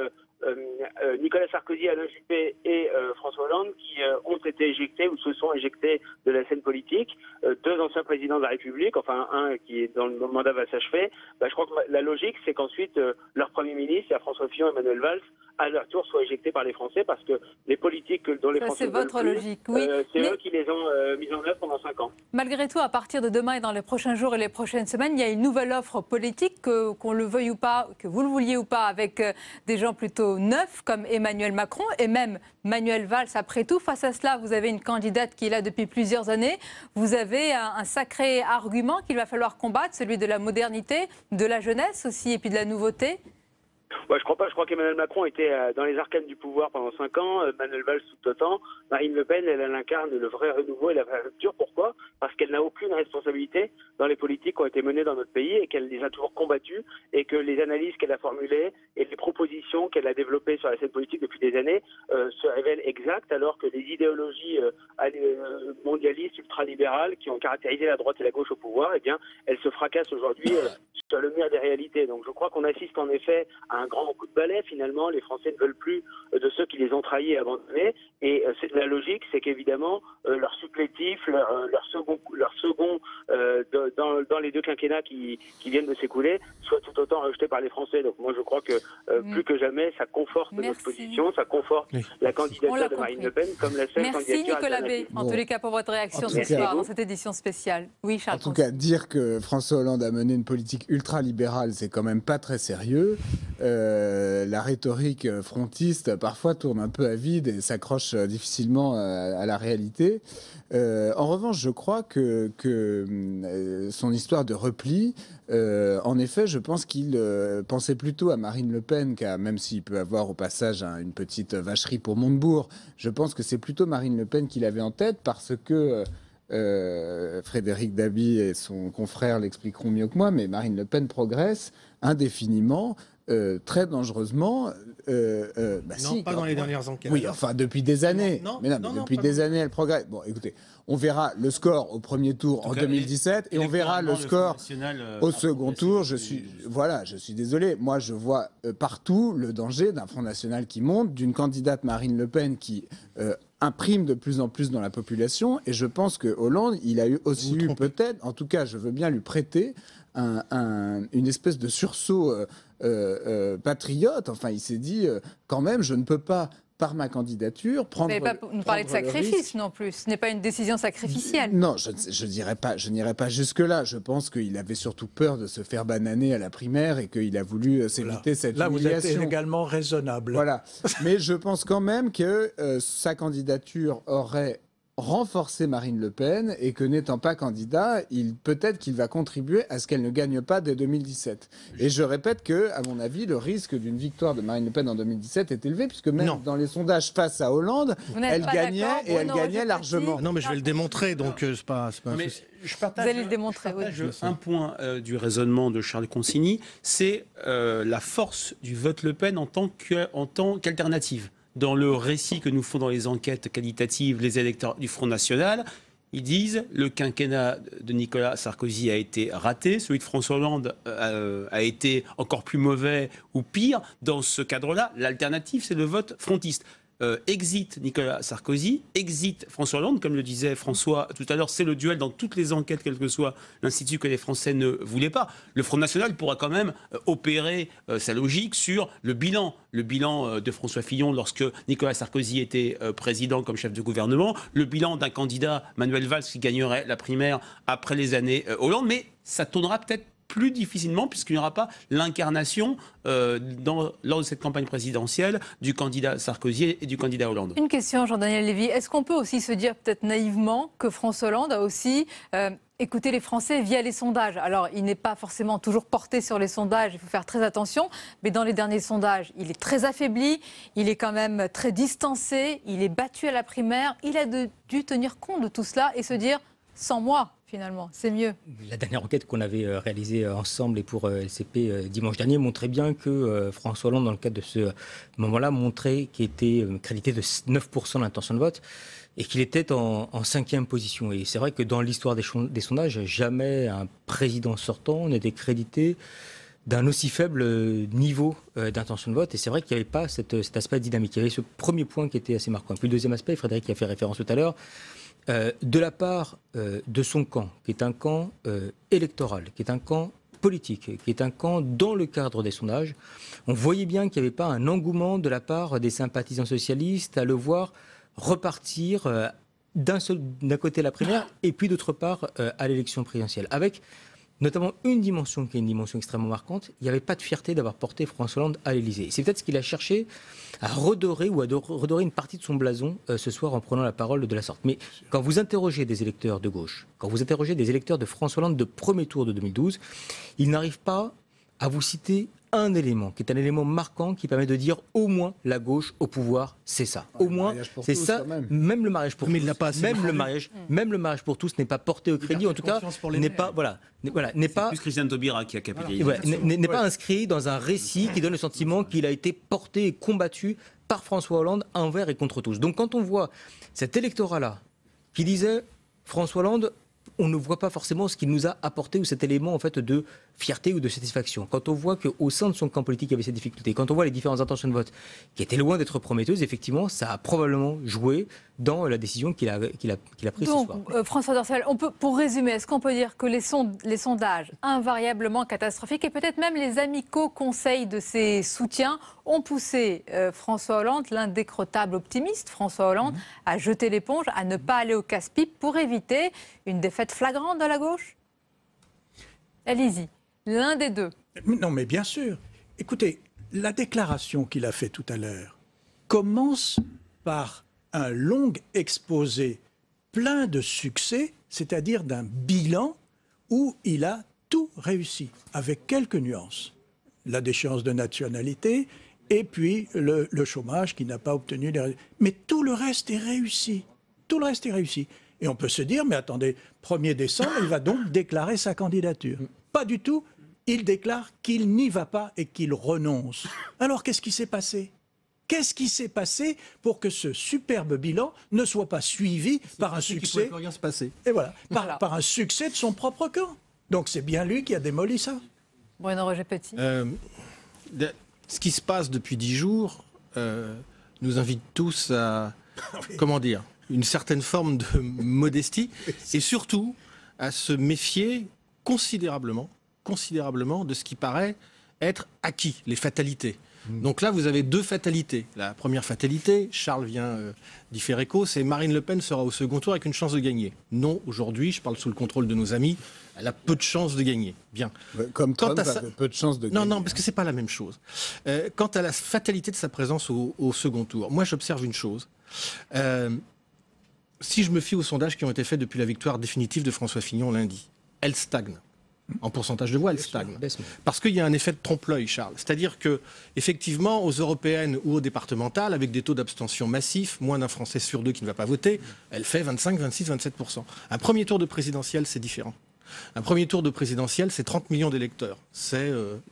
Nicolas Sarkozy, Alain Juppé et François Hollande qui ont été éjectés ou se sont éjectés de la scène politique. Deux anciens présidents de la République, enfin un qui est dans le mandat va s'achever. Je crois que la logique, c'est qu'ensuite leur Premier ministre, François Fillon et Emmanuel Valls, à leur tour soient éjectés par les Français parce que les politiques dont les Français c'est votre logique, oui. C'est eux qui les ont mises en œuvre pendant 5 ans. Malgré tout, à partir de demain et dans les prochains jours et les prochaines semaines, il y a une nouvelle offre politique, qu'on le veuille ou pas, que vous le vouliez ou pas, avec des gens plutôt neufs comme Emmanuel Macron et même Manuel Valls. Après tout, face à cela, vous avez une candidate qui est là depuis plusieurs années. Vous avez un sacré argument qu'il va falloir combattre, celui de la modernité, de la jeunesse aussi et puis de la nouveauté. Ouais, je crois pas. Je crois qu'Emmanuel Macron était dans les arcanes du pouvoir pendant 5 ans, Manuel Valls tout autant. Marine Le Pen, elle incarne le vrai renouveau et la vraie rupture. Pourquoi ? Parce qu'elle n'a aucune responsabilité dans les politiques qui ont été menées dans notre pays et qu'elle les a toujours combattues et que les analyses qu'elle a formulées et les propositions qu'elle a développées sur la scène politique depuis des années se révèlent exactes, alors que les idéologies mondialistes, ultralibérales qui ont caractérisé la droite et la gauche au pouvoir, eh bien, elles se fracassent aujourd'hui sur le mur des réalités. Donc je crois qu'on assiste en effet à un grand coup de balai. Finalement, les Français ne veulent plus de ceux qui les ont trahis et abandonnés. Et la logique, c'est qu'évidemment, leur supplétif, leur second dans les deux quinquennats qui viennent de s'écouler, soit tout autant rejetés par les Français. Donc moi, je crois que plus que jamais, ça conforte notre position, ça conforte la candidature de Marine Le Pen comme la seule candidature. Merci Nicolas Bay, en tous les cas, pour votre réaction ce soir dans cette édition spéciale. Oui, Charles. En tout cas, dire que François Hollande a mené une politique ultralibérale, c'est quand même pas très sérieux. La rhétorique frontiste parfois tourne un peu à vide et s'accroche difficilement à la réalité. En revanche, je crois que son histoire de repli, en effet, je pense qu'il pensait plutôt à Marine Le Pen même s'il peut avoir au passage une petite vacherie pour Montebourg, je pense que c'est plutôt Marine Le Pen qu'il avait en tête parce que Frédéric Dabi et son confrère l'expliqueront mieux que moi, mais Marine Le Pen progresse indéfiniment, très dangereusement. Non, pas dans les dernières enquêtes. Oui, enfin depuis des années. Mais depuis des années, elle progresse. Bon, écoutez, on verra le score au premier tour en 2017 et on verra le score au second tour. Je suis désolé. Moi, je vois partout le danger d'un Front National qui monte, d'une candidate Marine Le Pen qui imprime de plus en plus dans la population. Et je pense que Hollande, il a aussi eu peut-être, en tout cas, je veux bien lui prêter une espèce de sursaut patriote. Enfin, il s'est dit quand même, je ne peux pas par ma candidature, prendre. Vous n'avez pas nous parler de sacrifice non plus. Ce n'est pas une décision sacrificielle. Non, je n'irai pas jusque-là. Je pense qu'il avait surtout peur de se faire bananer à la primaire et qu'il a voulu s'éviter cette humiliation. Là, vous êtes également raisonnable. Voilà. Mais je pense quand même que sa candidature aurait renforcer Marine Le Pen et que n'étant pas candidat, peut-être qu'il va contribuer à ce qu'elle ne gagne pas dès 2017. Et je répète que, à mon avis, le risque d'une victoire de Marine Le Pen en 2017 est élevé, puisque même dans les sondages face à Hollande, elle gagnait et elle gagnait largement. Non, mais je vais le démontrer, donc c'est pas un souci. Vous allez le démontrer. Un point du raisonnement de Charles Consigny, c'est la force du vote Le Pen en tant qu'alternative. Dans le récit que nous font dans les enquêtes qualitatives les électeurs du Front National, ils disent le quinquennat de Nicolas Sarkozy a été raté, celui de François Hollande a été encore plus mauvais ou pire. Dans ce cadre-là, l'alternative, c'est le vote frontiste. Exit Nicolas Sarkozy, exit François Hollande, comme le disait François tout à l'heure, c'est le duel dans toutes les enquêtes, quel que soit l'institut que les Français ne voulaient pas. Le Front National pourra quand même opérer sa logique sur le bilan de François Fillon lorsque Nicolas Sarkozy était président comme chef de gouvernement, le bilan d'un candidat, Manuel Valls, qui gagnerait la primaire après les années Hollande, mais ça tournera peut-être plus difficilement puisqu'il n'y aura pas l'incarnation lors de cette campagne présidentielle du candidat Sarkozy et du candidat Hollande. Une question, Jean-Daniel Lévy. Est-ce qu'on peut aussi se dire peut-être naïvement que François Hollande a aussi écouté les Français via les sondages? Alors, il n'est pas forcément toujours porté sur les sondages, il faut faire très attention, mais dans les derniers sondages, il est très affaibli, il est quand même très distancé, il est battu à la primaire, il a dû tenir compte de tout cela et se dire, sans moi, finalement, c'est mieux. La dernière enquête qu'on avait réalisée ensemble et pour LCP dimanche dernier montrait bien que François Hollande, dans le cadre de ce moment-là, montrait qu'il était crédité de 9% d'intention de vote et qu'il était en 5e position. Et c'est vrai que dans l'histoire des sondages, jamais un président sortant n'était crédité d'un aussi faible niveau d'intention de vote. Et c'est vrai qu'il n'y avait pas cet aspect dynamique. Il y avait ce premier point qui était assez marquant. Et puis le deuxième aspect, Frédéric y a fait référence tout à l'heure, de la part de son camp, qui est un camp électoral, qui est un camp politique, qui est un camp dans le cadre des sondages, on voyait bien qu'il n'y avait pas un engouement de la part des sympathisants socialistes à le voir repartir d'un côté la primaire et puis d'autre part à l'élection présidentielle, avec notamment une dimension qui est une dimension extrêmement marquante. Il n'y avait pas de fierté d'avoir porté François Hollande à l'Élysée. C'est peut-être ce qu'il a cherché à redorer ou à redorer une partie de son blason ce soir en prenant la parole de la sorte. Mais quand vous interrogez des électeurs de gauche, quand vous interrogez des électeurs de François Hollande de premier tour de 2012, ils n'arrivent pas à vous citer un élément, qui est un élément marquant qui permet de dire au moins la gauche au pouvoir, c'est ça. Au moins, c'est ça. Même le mariage pour tous. Mais il l'a pas assez même le mariage pour tous n'est pas porté au crédit. En tout cas, n'est pas n'est pas. Plus Christiane Taubira qui a capitalisé. N'est pas inscrit dans un récit qui donne le sentiment qu'il a été porté et combattu par François Hollande envers et contre tous. Donc quand on voit cet électorat-là qui disait François Hollande, on ne voit pas forcément ce qu'il nous a apporté ou cet élément en fait de fierté ou de satisfaction. Quand on voit qu'au sein de son camp politique, il y avait ces difficultés, quand on voit les différentes intentions de vote qui étaient loin d'être prometteuses, effectivement, ça a probablement joué dans la décision qu'il a prise ce soir. François Dorcel, pour résumer, est-ce qu'on peut dire que les sondages invariablement catastrophiques et peut-être même les amicaux conseils de ses soutiens ont poussé François Hollande, l'indécrottable optimiste François Hollande, à jeter l'éponge, à ne pas aller au casse-pipe pour éviter une défaite flagrante de la gauche? Allez-y. L'un des deux. Non, mais bien sûr. Écoutez, la déclaration qu'il a faite tout à l'heure commence par un long exposé plein de succès, c'est-à-dire d'un bilan où il a tout réussi, avec quelques nuances. La déchéance de nationalité et puis le chômage qui n'a pas obtenu les résultats. Mais tout le reste est réussi. Tout le reste est réussi. Et on peut se dire, mais attendez, 1er décembre, il va donc déclarer sa candidature. Pas du tout. Il déclare qu'il n'y va pas et qu'il renonce. Alors, qu'est-ce qui s'est passé ? Qu'est-ce qui s'est passé pour que ce superbe bilan ne soit pas suivi par un succès ? Rien se passer. Et voilà, par un succès de son propre camp. Donc, c'est bien lui qui a démoli ça. Bruno Roger-Petit. Ce qui se passe depuis 10 jours nous invite tous à, comment dire, une certaine forme de modestie et surtout à se méfier considérablement de ce qui paraît être acquis, les fatalités. Donc là, vous avez deux fatalités. La première fatalité, Charles vient d'y faire écho, c'est Marine Le Pen sera au second tour avec une chance de gagner. Non, aujourd'hui, je parle sous le contrôle de nos amis, elle a peu de chances de gagner. Bien. Comme Trump avait peu de chances de gagner. Non, parce que c'est pas la même chose. Quant à la fatalité de sa présence au second tour, moi j'observe une chose. Si je me fie aux sondages qui ont été faits depuis la victoire définitive de François Fillon lundi, elle stagne. En pourcentage de voix, elle stagne. Parce qu'il y a un effet de trompe-l'œil, Charles. C'est-à-dire que, effectivement, aux européennes ou aux départementales, avec des taux d'abstention massifs, moins d'un Français sur deux qui ne va pas voter, elle fait 25, 26, 27%. Un premier tour de présidentiel, c'est différent. Un premier tour de présidentiel, c'est 30 millions d'électeurs. C'est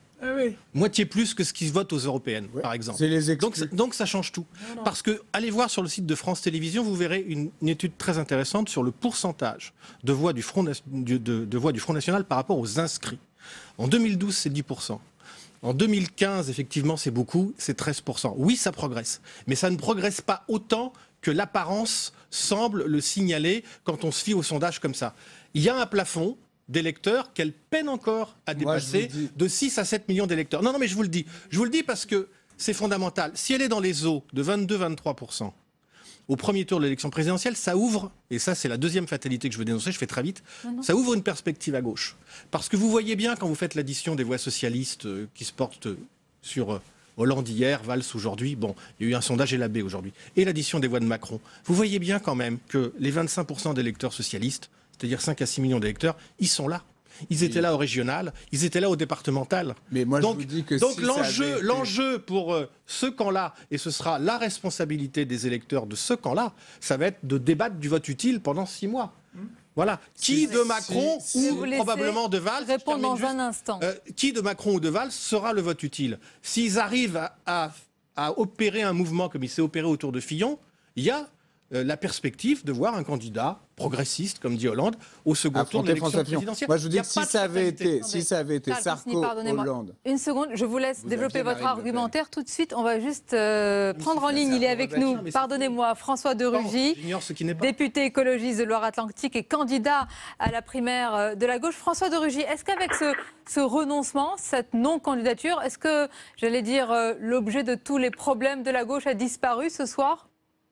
moitié plus que ce qui se vote aux européennes, par exemple. Donc ça change tout. Non. Parce que, allez voir sur le site de France Télévisions, vous verrez une étude très intéressante sur le pourcentage de voix du Front National par rapport aux inscrits. En 2012, c'est 10%. En 2015, effectivement, c'est beaucoup, c'est 13%. Oui, ça progresse. Mais ça ne progresse pas autant que l'apparence semble le signaler quand on se fie aux sondages comme ça. Il y a un plafond d'électeurs qu'elle peine encore à dépasser, de 6 à 7 millions d'électeurs. Non, mais je vous le dis. Je vous le dis parce que c'est fondamental. Si elle est dans les eaux de 22-23%, au premier tour de l'élection présidentielle, ça ouvre, et ça c'est la deuxième fatalité que je veux dénoncer, je fais très vite, ça ouvre une perspective à gauche. Parce que vous voyez bien, quand vous faites l'addition des voix socialistes qui se portent sur Hollande hier, Valls aujourd'hui, bon, il y a eu un sondage Elabé aujourd'hui, et l'addition des voix de Macron, vous voyez bien quand même que les 25% d'électeurs socialistes, c'est-à-dire 5 à 6 millions d'électeurs, ils sont là. Ils étaient là au régional, ils étaient là au départemental. Mais moi, je vous dis que donc l'enjeu pour ce camp-là, et ce sera la responsabilité des électeurs de ce camp-là, ça va être de débattre du vote utile pendant 6 mois. Voilà. Qui de Macron ou probablement de Valls, répondre dans un instant. Qui de Macron ou de Valls sera le vote utile? S'ils arrivent à opérer un mouvement comme il s'est opéré autour de Fillon, il y a la perspective de voir un candidat progressiste, comme dit Hollande, au second tour de l'élection présidentielle. Moi, je vous dis que si ça avait été Sarko, Hollande... Une seconde, je vous laisse développer votre argumentaire. Tout de suite, on va juste prendre en ligne. Il est avec nous, pardonnez-moi, François de Rugy, député écologiste de Loire-Atlantique et candidat à la primaire de la gauche. François de Rugy, est-ce qu'avec ce renoncement, cette non-candidature, est-ce que, j'allais dire, l'objet de tous les problèmes de la gauche a disparu ce soir ?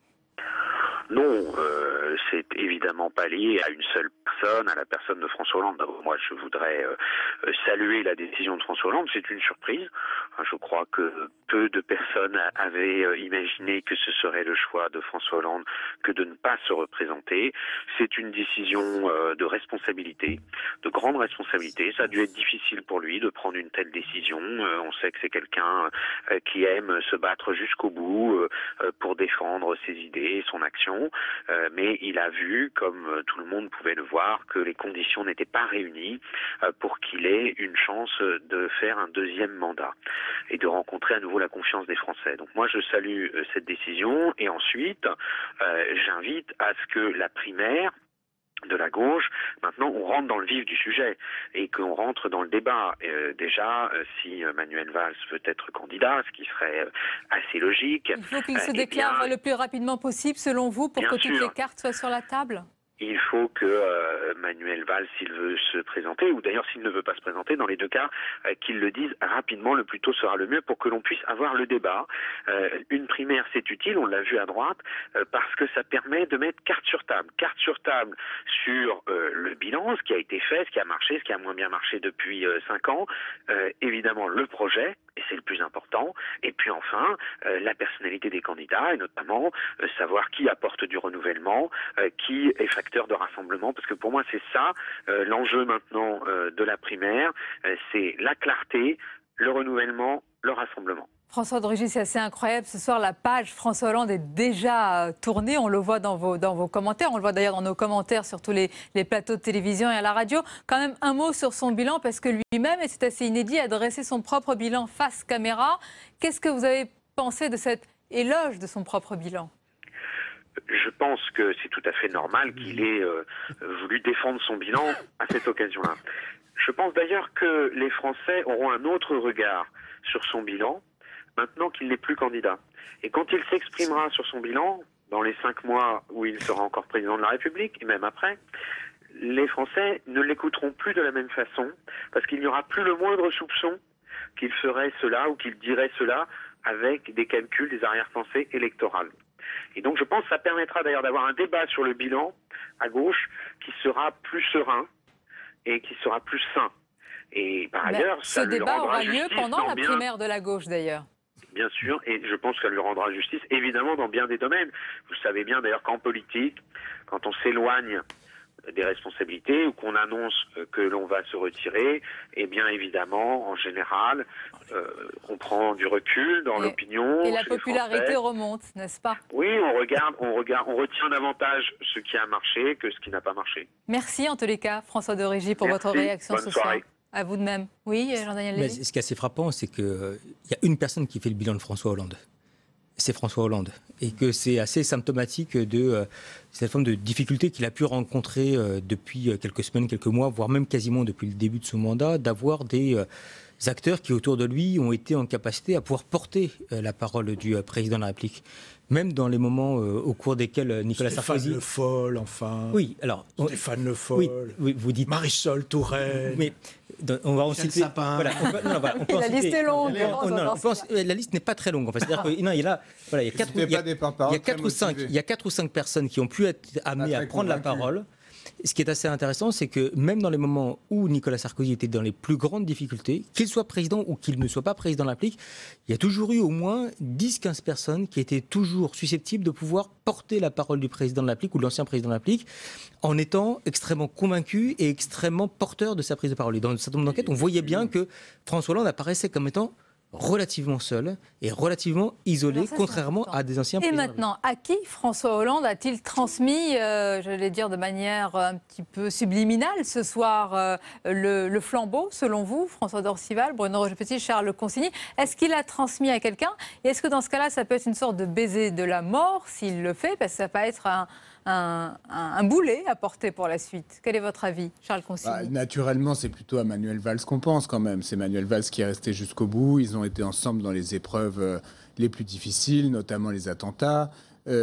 Non, c'est évidemment pas lié à une seule personne, à la personne de François Hollande. D'abord, moi, je voudrais saluer la décision de François Hollande. C'est une surprise. Je crois que peu de personnes avaient imaginé que ce serait le choix de François Hollande que de ne pas se représenter. C'est une décision de responsabilité, de grande responsabilité. Ça a dû être difficile pour lui de prendre une telle décision. On sait que c'est quelqu'un qui aime se battre jusqu'au bout pour défendre ses idées, son action. Mais il a vu, comme tout le monde pouvait le voir, que les conditions n'étaient pas réunies pour qu'il ait une chance de faire un deuxième mandat et de rencontrer à nouveau la confiance des Français. Donc moi, je salue cette décision et ensuite, j'invite à ce que la primaire de la gauche, maintenant on rentre dans le vif du sujet et qu'on rentre dans le débat. Déjà, si Manuel Valls veut être candidat, ce qui serait assez logique... Il faut qu'il se déclare le plus rapidement possible, selon vous, pour que toutes les cartes soient sur la table ? Il faut que Manuel Valls, s'il veut se présenter, ou d'ailleurs s'il ne veut pas se présenter, dans les deux cas, qu'il le dise rapidement, le plus tôt sera le mieux pour que l'on puisse avoir le débat. Une primaire, c'est utile, on l'a vu à droite, parce que ça permet de mettre carte sur table. Carte sur table sur le bilan, ce qui a été fait, ce qui a marché, ce qui a moins bien marché depuis 5 ans, évidemment le projet, et c'est le plus important, et puis enfin, la personnalité des candidats, et notamment savoir qui apporte du renouvellement, qui est facteur de rassemblement, parce que pour moi c'est ça l'enjeu maintenant de la primaire, c'est la clarté, le renouvellement, le rassemblement. François de Rugy, c'est assez incroyable. Ce soir, la page François Hollande est déjà tournée. On le voit dans vos commentaires. On le voit d'ailleurs dans nos commentaires sur tous les plateaux de télévision et à la radio. Quand même un mot sur son bilan, parce que lui-même, et c'est assez inédit, a dressé son propre bilan face caméra. Qu'est-ce que vous avez pensé de cet éloge de son propre bilan ? Je pense que c'est tout à fait normal qu'il ait voulu défendre son bilan à cette occasion-là. Je pense d'ailleurs que les Français auront un autre regard sur son bilan maintenant qu'il n'est plus candidat. Et quand il s'exprimera sur son bilan, dans les 5 mois où il sera encore président de la République, et même après, les Français ne l'écouteront plus de la même façon, parce qu'il n'y aura plus le moindre soupçon qu'il ferait cela ou qu'il dirait cela avec des calculs, des arrière-pensées électorales. Et donc je pense que ça permettra d'ailleurs d'avoir un débat sur le bilan à gauche qui sera plus serein et qui sera plus sain. Et par ailleurs, ce débat aura lieu pendant la primaire de la gauche d'ailleurs. Bien sûr, et je pense qu'elle lui rendra justice, évidemment, dans bien des domaines. Vous savez bien d'ailleurs qu'en politique, quand on s'éloigne des responsabilités ou qu'on annonce que l'on va se retirer, eh bien évidemment, en général, on prend du recul dans l'opinion. Et la popularité remonte, n'est-ce pas? Oui, on retient davantage ce qui a marché que ce qui n'a pas marché. Merci en tous les cas, François de Rugy, pour votre réaction ce soir. À vous de même. Oui, Jean-Daniel Lévy. Ce qui est assez frappant, c'est qu'il y a une personne qui fait le bilan de François Hollande. C'est François Hollande. Et que c'est assez symptomatique de cette forme de difficulté qu'il a pu rencontrer depuis quelques semaines, quelques mois, voire même quasiment depuis le début de son mandat, d'avoir des acteurs qui, autour de lui, ont été en capacité à pouvoir porter la parole du président de la République. Même dans les moments au cours desquels Nicolas Sarkozy... Stéphane Le Foll, enfin. Oui, alors... Stéphane Le Foll. Oui, vous dites... Marisol Touraine. Mais on va en citer... Sapin. Voilà, la liste est longue. La liste n'est pas très longue. En fait. C'est-à-dire qu'il y a 4 ou 5 personnes qui ont pu être amenées à prendre la parole. Ce qui est assez intéressant, c'est que même dans les moments où Nicolas Sarkozy était dans les plus grandes difficultés, qu'il soit président ou qu'il ne soit pas président de la République, il y a toujours eu au moins 10-15 personnes qui étaient toujours susceptibles de pouvoir porter la parole du président de la République ou de l'ancien président de la République en étant extrêmement convaincus et extrêmement porteurs de sa prise de parole. Et dans un certain nombre d'enquêtes, on voyait bien que François Hollande apparaissait comme étant relativement seul et relativement isolé, contrairement à des anciens présidents. Et maintenant, à qui François Hollande a-t-il transmis, j'allais dire de manière un petit peu subliminale ce soir, le flambeau, selon vous, François d'Orcival, Bruno Roger-Petit, Charles Consigny? Est-ce qu'il a transmis à quelqu'un? Et est-ce que dans ce cas-là, ça peut être une sorte de baiser de la mort s'il le fait? Parce que ça peut être un boulet à porter pour la suite. Quel est votre avis, Charles Consigny? Naturellement, c'est plutôt à Manuel Valls qu'on pense quand même. C'est Manuel Valls qui est resté jusqu'au bout. Ils ont été ensemble dans les épreuves les plus difficiles, notamment les attentats. Il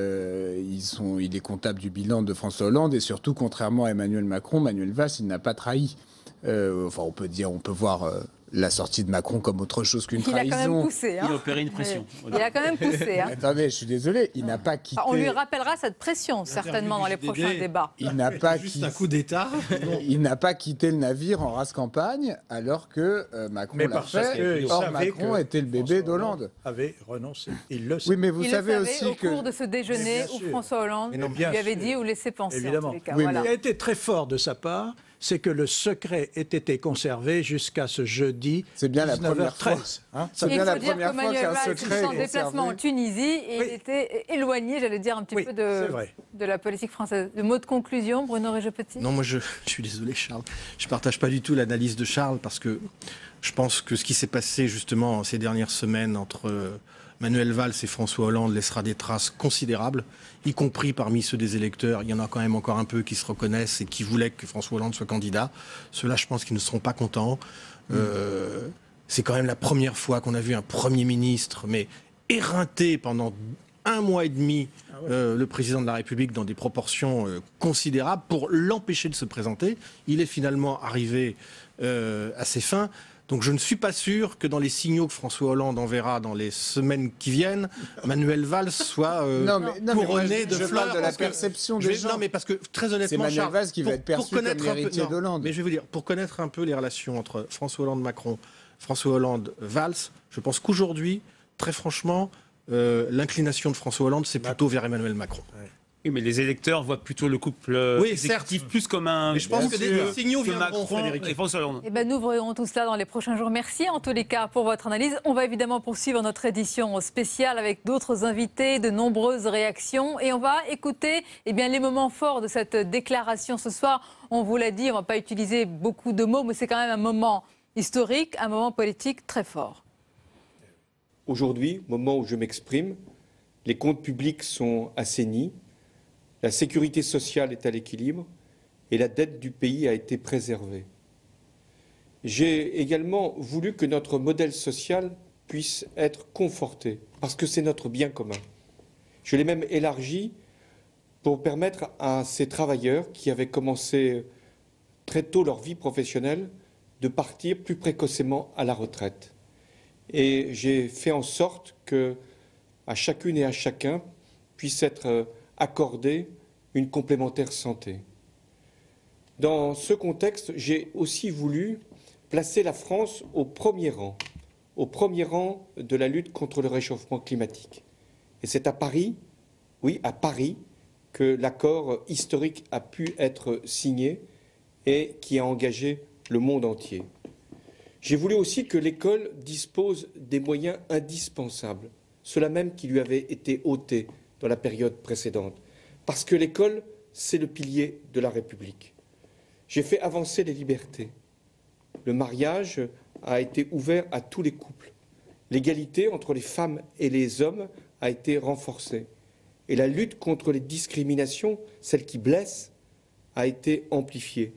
est comptable du bilan de François Hollande et surtout, contrairement à Emmanuel Macron, Manuel Valls, il n'a pas trahi. On peut voir la sortie de Macron comme autre chose qu'une trahison. Il a quand même poussé. Il a opéré une pression. Il a quand même poussé. Attendez, je suis désolé, il n'a pas quitté... On lui rappellera cette pression, certainement, dans les prochains débats. Il n'a pas juste un coup d'État. Il n'a pas quitté le navire en race campagne, alors que Macron l'a fait. Or, Macron était le bébé d'Hollande. Avait renoncé. Il le sait. Oui, mais vous savez aussi que... au cours de ce déjeuner où François Hollande lui avait dit ou laissé penser. Évidemment. En tous les cas. Oui, voilà. mais il a été très fort de sa part, c'est que le secret ait été conservé jusqu'à ce jeudi 19h13. C'est bien la première fois. C'est bien la première fois qu'un secret est en déplacement en Tunisie et il était éloigné, j'allais dire, un petit peu de la politique française. Le mot de conclusion, Bruno Roger-Petit? Non, moi je suis désolé, Charles. Je ne partage pas du tout l'analyse de Charles parce que je pense que ce qui s'est passé justement ces dernières semaines entre Manuel Valls et François Hollande laissera des traces considérables, y compris parmi ceux des électeurs. Il y en a quand même encore un peu qui se reconnaissent et qui voulaient que François Hollande soit candidat. Ceux-là, je pense qu'ils ne seront pas contents. C'est quand même la première fois qu'on a vu un Premier ministre, mais éreinté pendant 1 mois et demi, le président de la République dans des proportions considérables pour l'empêcher de se présenter. Il est finalement arrivé à ses fins. Donc je ne suis pas sûr que dans les signaux que François Hollande enverra dans les semaines qui viennent, Manuel Valls soit couronné de fleurs. Je parle de la perception des gens. Non, mais parce que très honnêtement, c'est Manuel Valls qui va être perçu comme l'héritier d'Hollande. Mais je vais vous dire, pour connaître un peu les relations entre François Hollande-Macron, François Hollande-Valls, je pense qu'aujourd'hui, très franchement, l'inclination de François Hollande, c'est plutôt vers Emmanuel Macron. Ouais. Oui, mais les électeurs voient plutôt le couple exécutif plus comme un... Mais je pense que des signaux viendront, Macron et François Hollande. Eh ben, nous verrons tout cela dans les prochains jours. Merci en tous les cas pour votre analyse. On va évidemment poursuivre notre édition spéciale avec d'autres invités, de nombreuses réactions. Et on va écouter les moments forts de cette déclaration ce soir. On vous l'a dit, on ne va pas utiliser beaucoup de mots, mais c'est quand même un moment historique, un moment politique très fort. Aujourd'hui, moment où je m'exprime, les comptes publics sont assainis. La sécurité sociale est à l'équilibre et la dette du pays a été préservée. J'ai également voulu que notre modèle social puisse être conforté, parce que c'est notre bien commun. Je l'ai même élargi pour permettre à ces travailleurs qui avaient commencé très tôt leur vie professionnelle de partir plus précocement à la retraite. Et j'ai fait en sorte que à chacune et à chacun puisse être accordée une complémentaire santé. Dans ce contexte, j'ai aussi voulu placer la France au premier rang de la lutte contre le réchauffement climatique. Et c'est à Paris, oui, à Paris, que l'accord historique a pu être signé et qui a engagé le monde entier. J'ai voulu aussi que l'école dispose des moyens indispensables, ceux-là même qui lui avaient été ôtés dans la période précédente, parce que l'école, c'est le pilier de la République. J'ai fait avancer les libertés. Le mariage a été ouvert à tous les couples. L'égalité entre les femmes et les hommes a été renforcée. Et la lutte contre les discriminations, celles qui blessent, a été amplifiée.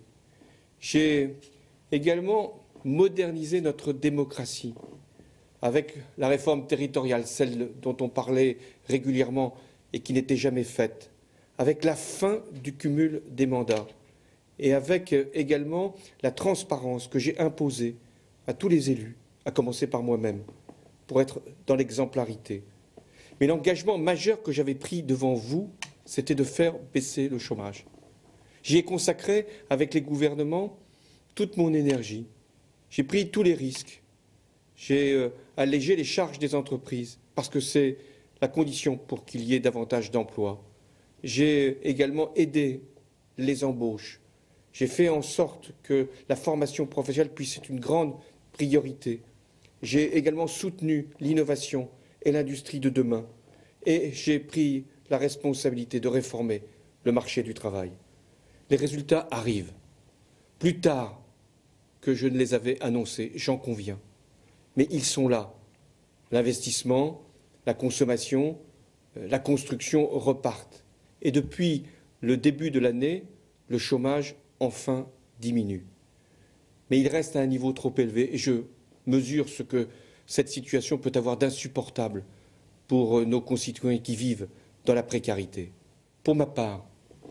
J'ai également modernisé notre démocratie avec la réforme territoriale, celle dont on parlait régulièrement et qui n'était jamais faite, avec la fin du cumul des mandats et avec également la transparence que j'ai imposée à tous les élus, à commencer par moi-même, pour être dans l'exemplarité. Mais l'engagement majeur que j'avais pris devant vous, c'était de faire baisser le chômage. J'y ai consacré, avec les gouvernements, toute mon énergie. J'ai pris tous les risques. J'ai allégé les charges des entreprises, parce que c'est la condition pour qu'il y ait davantage d'emplois. J'ai également aidé les embauches. J'ai fait en sorte que la formation professionnelle puisse être une grande priorité. J'ai également soutenu l'innovation et l'industrie de demain. Et j'ai pris la responsabilité de réformer le marché du travail. Les résultats arrivent. Plus tard que je ne les avais annoncés, j'en conviens. Mais ils sont là. L'investissement, la consommation, la construction repartent. Et depuis le début de l'année, le chômage enfin diminue. Mais il reste à un niveau trop élevé et je mesure ce que cette situation peut avoir d'insupportable pour nos concitoyens qui vivent dans la précarité. Pour ma part,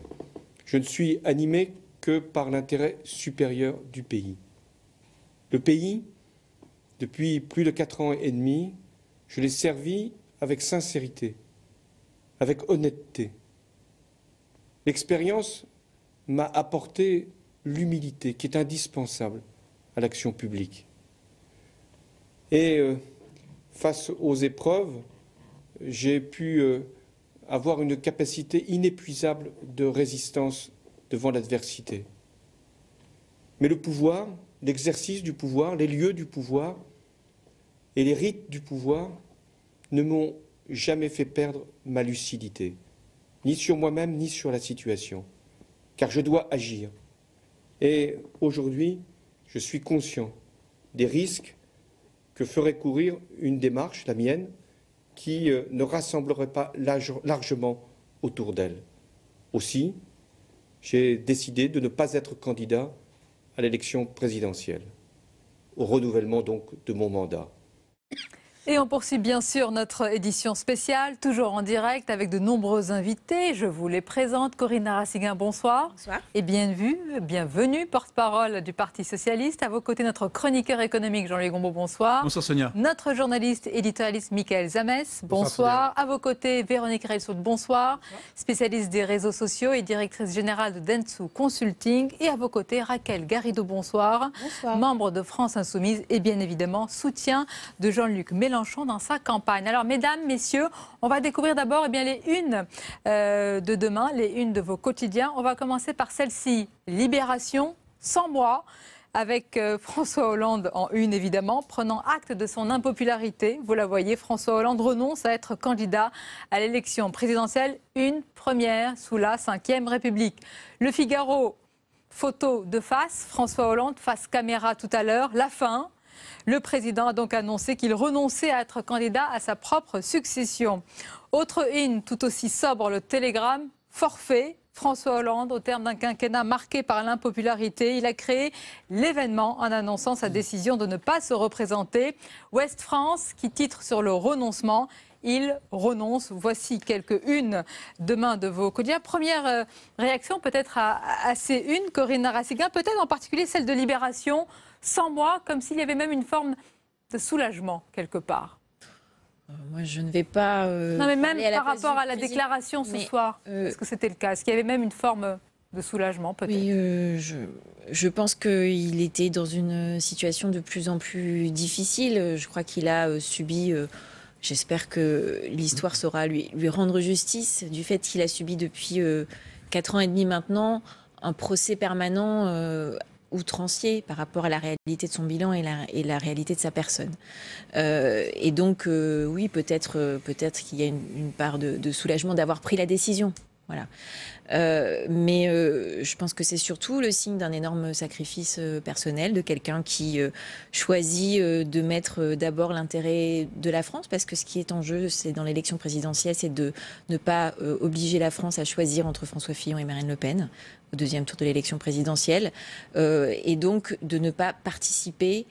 je ne suis animé que par l'intérêt supérieur du pays. Le pays, depuis plus de 4 ans et demi, je l'ai servi avec sincérité, avec honnêteté. L'expérience m'a apporté l'humilité qui est indispensable à l'action publique. Et face aux épreuves, j'ai pu avoir une capacité inépuisable de résistance devant l'adversité. Mais le pouvoir, l'exercice du pouvoir, les lieux du pouvoir et les rites du pouvoir ne m'ont jamais fait perdre ma lucidité, ni sur moi-même, ni sur la situation, car je dois agir. Et aujourd'hui, je suis conscient des risques que ferait courir une démarche, la mienne, qui ne rassemblerait pas largement autour d'elle. Aussi, j'ai décidé de ne pas être candidat à l'élection présidentielle, au renouvellement donc de mon mandat. Et on poursuit bien sûr notre édition spéciale, toujours en direct avec de nombreux invités. Je vous les présente. Corinne Narassiguin, bonsoir. Bonsoir. Et bienvenue, porte-parole du Parti Socialiste. À vos côtés, notre chroniqueur économique Jean-Louis Gombault, bonsoir. Bonsoir Sonia. Notre journaliste éditorialiste Michael Zamès, bonsoir. À vos côtés, Véronique Reilsout, bonsoir. Spécialiste des réseaux sociaux et directrice générale de Dentsu Consulting. Et à vos côtés, Raquel Garrido, bonsoir. Bonsoir. Membre de France Insoumise et bien évidemment soutien de Jean-Luc Mélenchon dans sa campagne. Alors, mesdames, messieurs, on va découvrir d'abord les unes de demain, les unes de vos quotidiens. On va commencer par celle-ci, Libération, 100 mois, avec François Hollande en une, évidemment, prenant acte de son impopularité. Vous la voyez, François Hollande renonce à être candidat à l'élection présidentielle, une première sous la Ve République. Le Figaro, photo de face, François Hollande face caméra tout à l'heure, la fin. Le président a donc annoncé qu'il renonçait à être candidat à sa propre succession. Autre une, tout aussi sobre, le Télégramme, forfait. François Hollande, au terme d'un quinquennat marqué par l'impopularité, il a créé l'événement en annonçant sa décision de ne pas se représenter. Ouest France, qui titre sur le renoncement. Il renonce. Voici quelques unes demain de vos quotidiens. Première réaction peut-être à ces unes, Corinne Narassiguin, peut-être en particulier celle de Libération, 100 mois, comme s'il y avait même une forme de soulagement quelque part? Moi, je ne vais pas. Non, mais même par rapport à la déclaration ce soir, est-ce que c'était le cas? Est-ce qu'il y avait même une forme de soulagement, peut-être? Oui, je pense qu'il était dans une situation de plus en plus difficile. Je crois qu'il a subi. J'espère que l'histoire saura lui rendre justice du fait qu'il a subi depuis 4 ans et demi maintenant un procès permanent outrancier par rapport à la réalité de son bilan et la réalité de sa personne. Et donc, oui, peut-être qu'il y a une part de soulagement d'avoir pris la décision. Voilà. Mais je pense que c'est surtout le signe d'un énorme sacrifice personnel de quelqu'un qui choisit de mettre d'abord l'intérêt de la France, parce que ce qui est en jeu, c'est dans l'élection présidentielle, c'est de ne pas obliger la France à choisir entre François Fillon et Marine Le Pen au deuxième tour de l'élection présidentielle, et donc de ne pas participer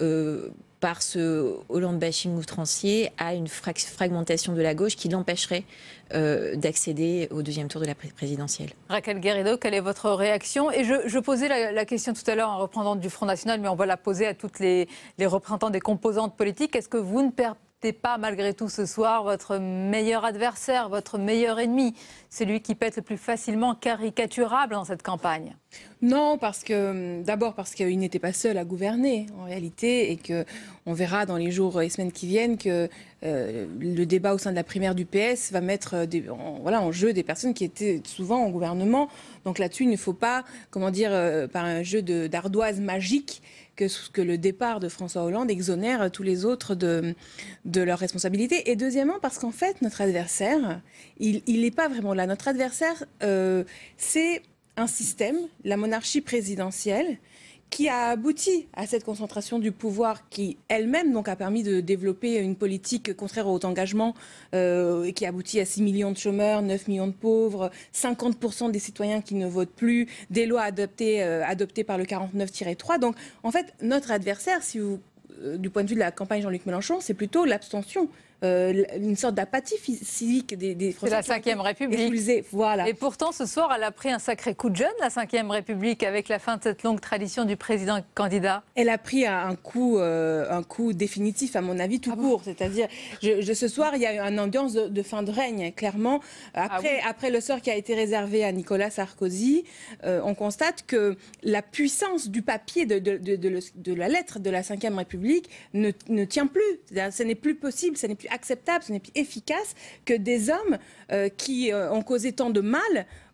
par ce Hollande bashing outrancier à une fragmentation de la gauche qui l'empêcherait d'accéder au deuxième tour de la présidentielle. Raquel Garrido, quelle est votre réaction? Et je posais la question tout à l'heure à un représentant du Front National, mais on va la poser à toutes les représentants des composantes politiques. Est-ce que vous ne perdez pas malgré tout ce soir votre meilleur adversaire, votre meilleur ennemi, celui qui peut être le plus facilement caricaturable dans cette campagne? Non, d'abord parce qu'il n'était pas seul à gouverner en réalité, et que on verra dans les jours et semaines qui viennent que le débat au sein de la primaire du PS va mettre en jeu des personnes qui étaient souvent en gouvernement. Donc là-dessus, il ne faut pas, par un jeu d'ardoise magique, que le départ de François Hollande exonère tous les autres de leurs responsabilités. Et deuxièmement, parce qu'en fait, notre adversaire, il n'est pas vraiment là. Notre adversaire, c'est un système, la monarchie présidentielle, qui a abouti à cette concentration du pouvoir qui, elle-même, donc, a permis de développer une politique contraire au haut engagement et qui aboutit à 6 millions de chômeurs, 9 millions de pauvres, 50% des citoyens qui ne votent plus, des lois adoptées par le 49-3. Donc, en fait, notre adversaire, du point de vue de la campagne Jean-Luc Mélenchon, c'est plutôt l'abstention. Une sorte d'apathie civique des Français. C'est la Ve République. Voilà. Et pourtant, ce soir, elle a pris un sacré coup de jeune, la Ve République, avec la fin de cette longue tradition du président candidat. Elle a pris un coup définitif, à mon avis, tout court. C'est-à-dire, ce soir, il y a eu une ambiance de fin de règne, clairement. Après le sort qui a été réservé à Nicolas Sarkozy, on constate que la puissance du papier, de la lettre de la Ve République ne tient plus. Ce n'est plus possible, ce n'est plus acceptable, ce n'est plus efficace que des hommes qui ont causé tant de mal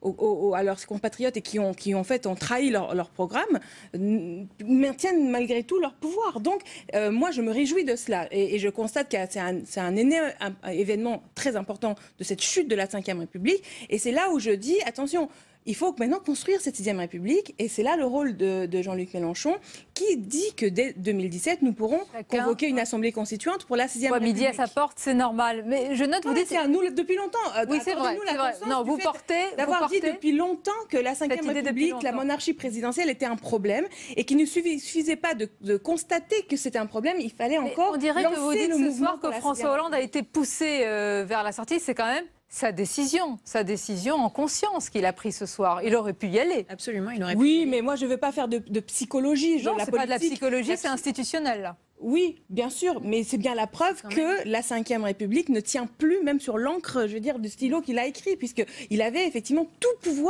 à leurs compatriotes et qui ont trahi leur programme, maintiennent malgré tout leur pouvoir. Donc, moi, je me réjouis de cela. Et je constate que c'est un événement très important de cette chute de la Ve République. Et c'est là où je dis, attention, il faut maintenant construire cette 6e République, et c'est là le rôle de Jean-Luc Mélenchon, qui dit que dès 2017, nous pourrons convoquer une assemblée constituante pour la 6e République. Midi à sa porte, c'est normal. Mais je note, vous dites... C'est à nous depuis longtemps. Oui, c'est vrai. Non, vous portez... D'avoir dit depuis longtemps que la 5e République, la monarchie présidentielle était un problème, et qu'il ne suffisait pas de constater que c'était un problème, il fallait encore on dirait que vous dites le ce soir que François Hollande a été poussé vers la sortie. C'est quand même sa décision en conscience qu'il a pris ce soir. Il aurait pu y aller. Absolument, il aurait pu. Oui, mais moi je ne veux pas faire de psychologie. Non, c'est pas de la psychologie, c'est institutionnel. Là. Oui, bien sûr, mais c'est bien la preuve que la 5e République ne tient plus, même sur l'encre, du stylo qu'il a écrit, puisqu'il avait effectivement tout